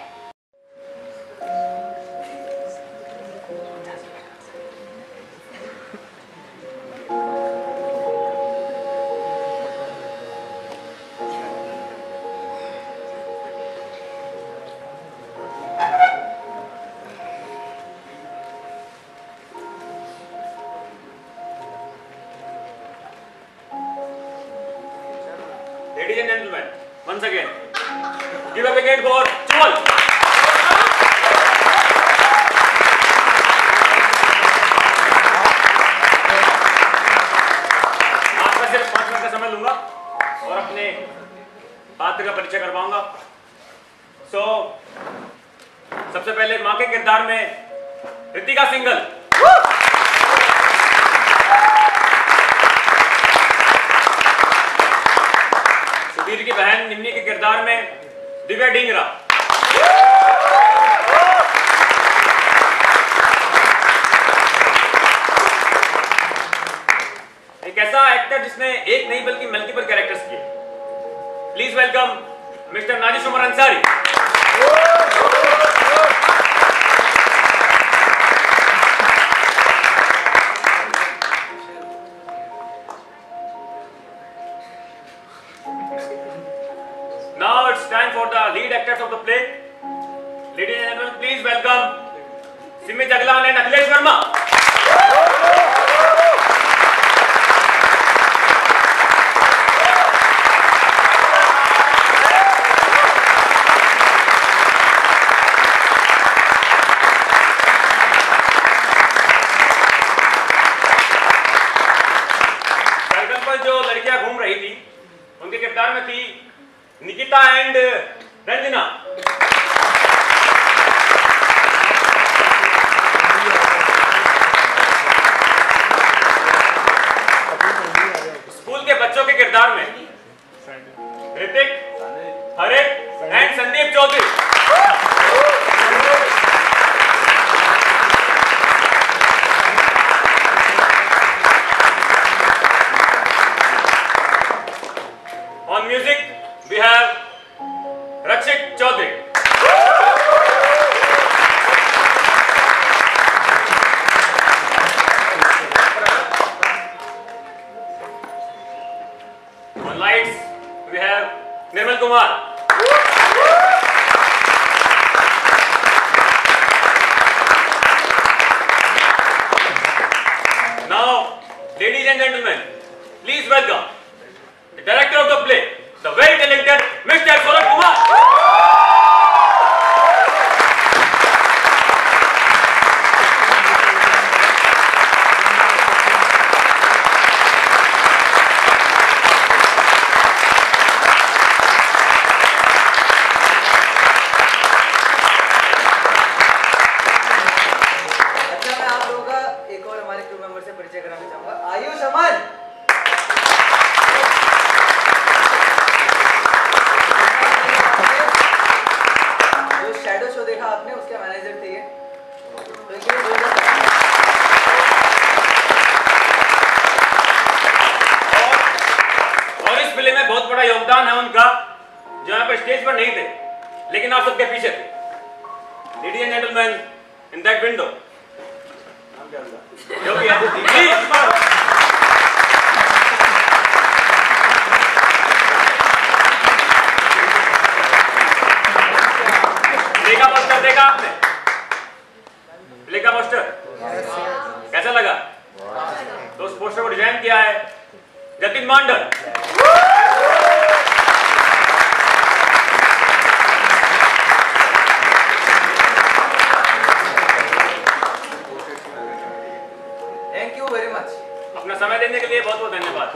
Ladies and gentlemen, once again, give a big hand for Chuhal. आपका सिर्फ 5 मिनट का समय लूंगा और अपने पात्र का परिचय करवाऊंगा। सबसे पहले मां के किरदार में रितिका सिंघल, सुधीर की बहन निम्मी के किरदार में दिव्या ढिंगरा, एक ऐसा एक्टर जिसने एक नहीं बल्कि मल्टीपल कैरेक्टर्स किए। Please welcome mister Nazish Umar Ansari. Now it's time for the lead actors of the play. Ladies and gentlemen, please welcome SIMMI, JAGALAAN and AKHILESH VERMA. Circle पर जो लड़कियां घूम रही थी उनके किरदार में थी Nikita and Ranjana. and gentlemen, please welcome the director of the play, the very talented Mr. KUMAR. Ayush Aman जो शैडो शो देखा आपने उसके मैनेजर थे ये तो ये और इस फिल्म में बहुत बड़ा योगदान है उनका जो यहाँ पर स्टेज पर नहीं थे लेकिन आप सबके पीछे थे। Ladies and gentleman in that window जो भी है देखा पोस्टर, देखा आपने प्ले का पोस्टर? कैसा लगा? तो उस पोस्टर को डिजाइन किया है Jatin Mander. Thank you very much. अपना समय देने के लिए बहुत बहुत धन्यवाद।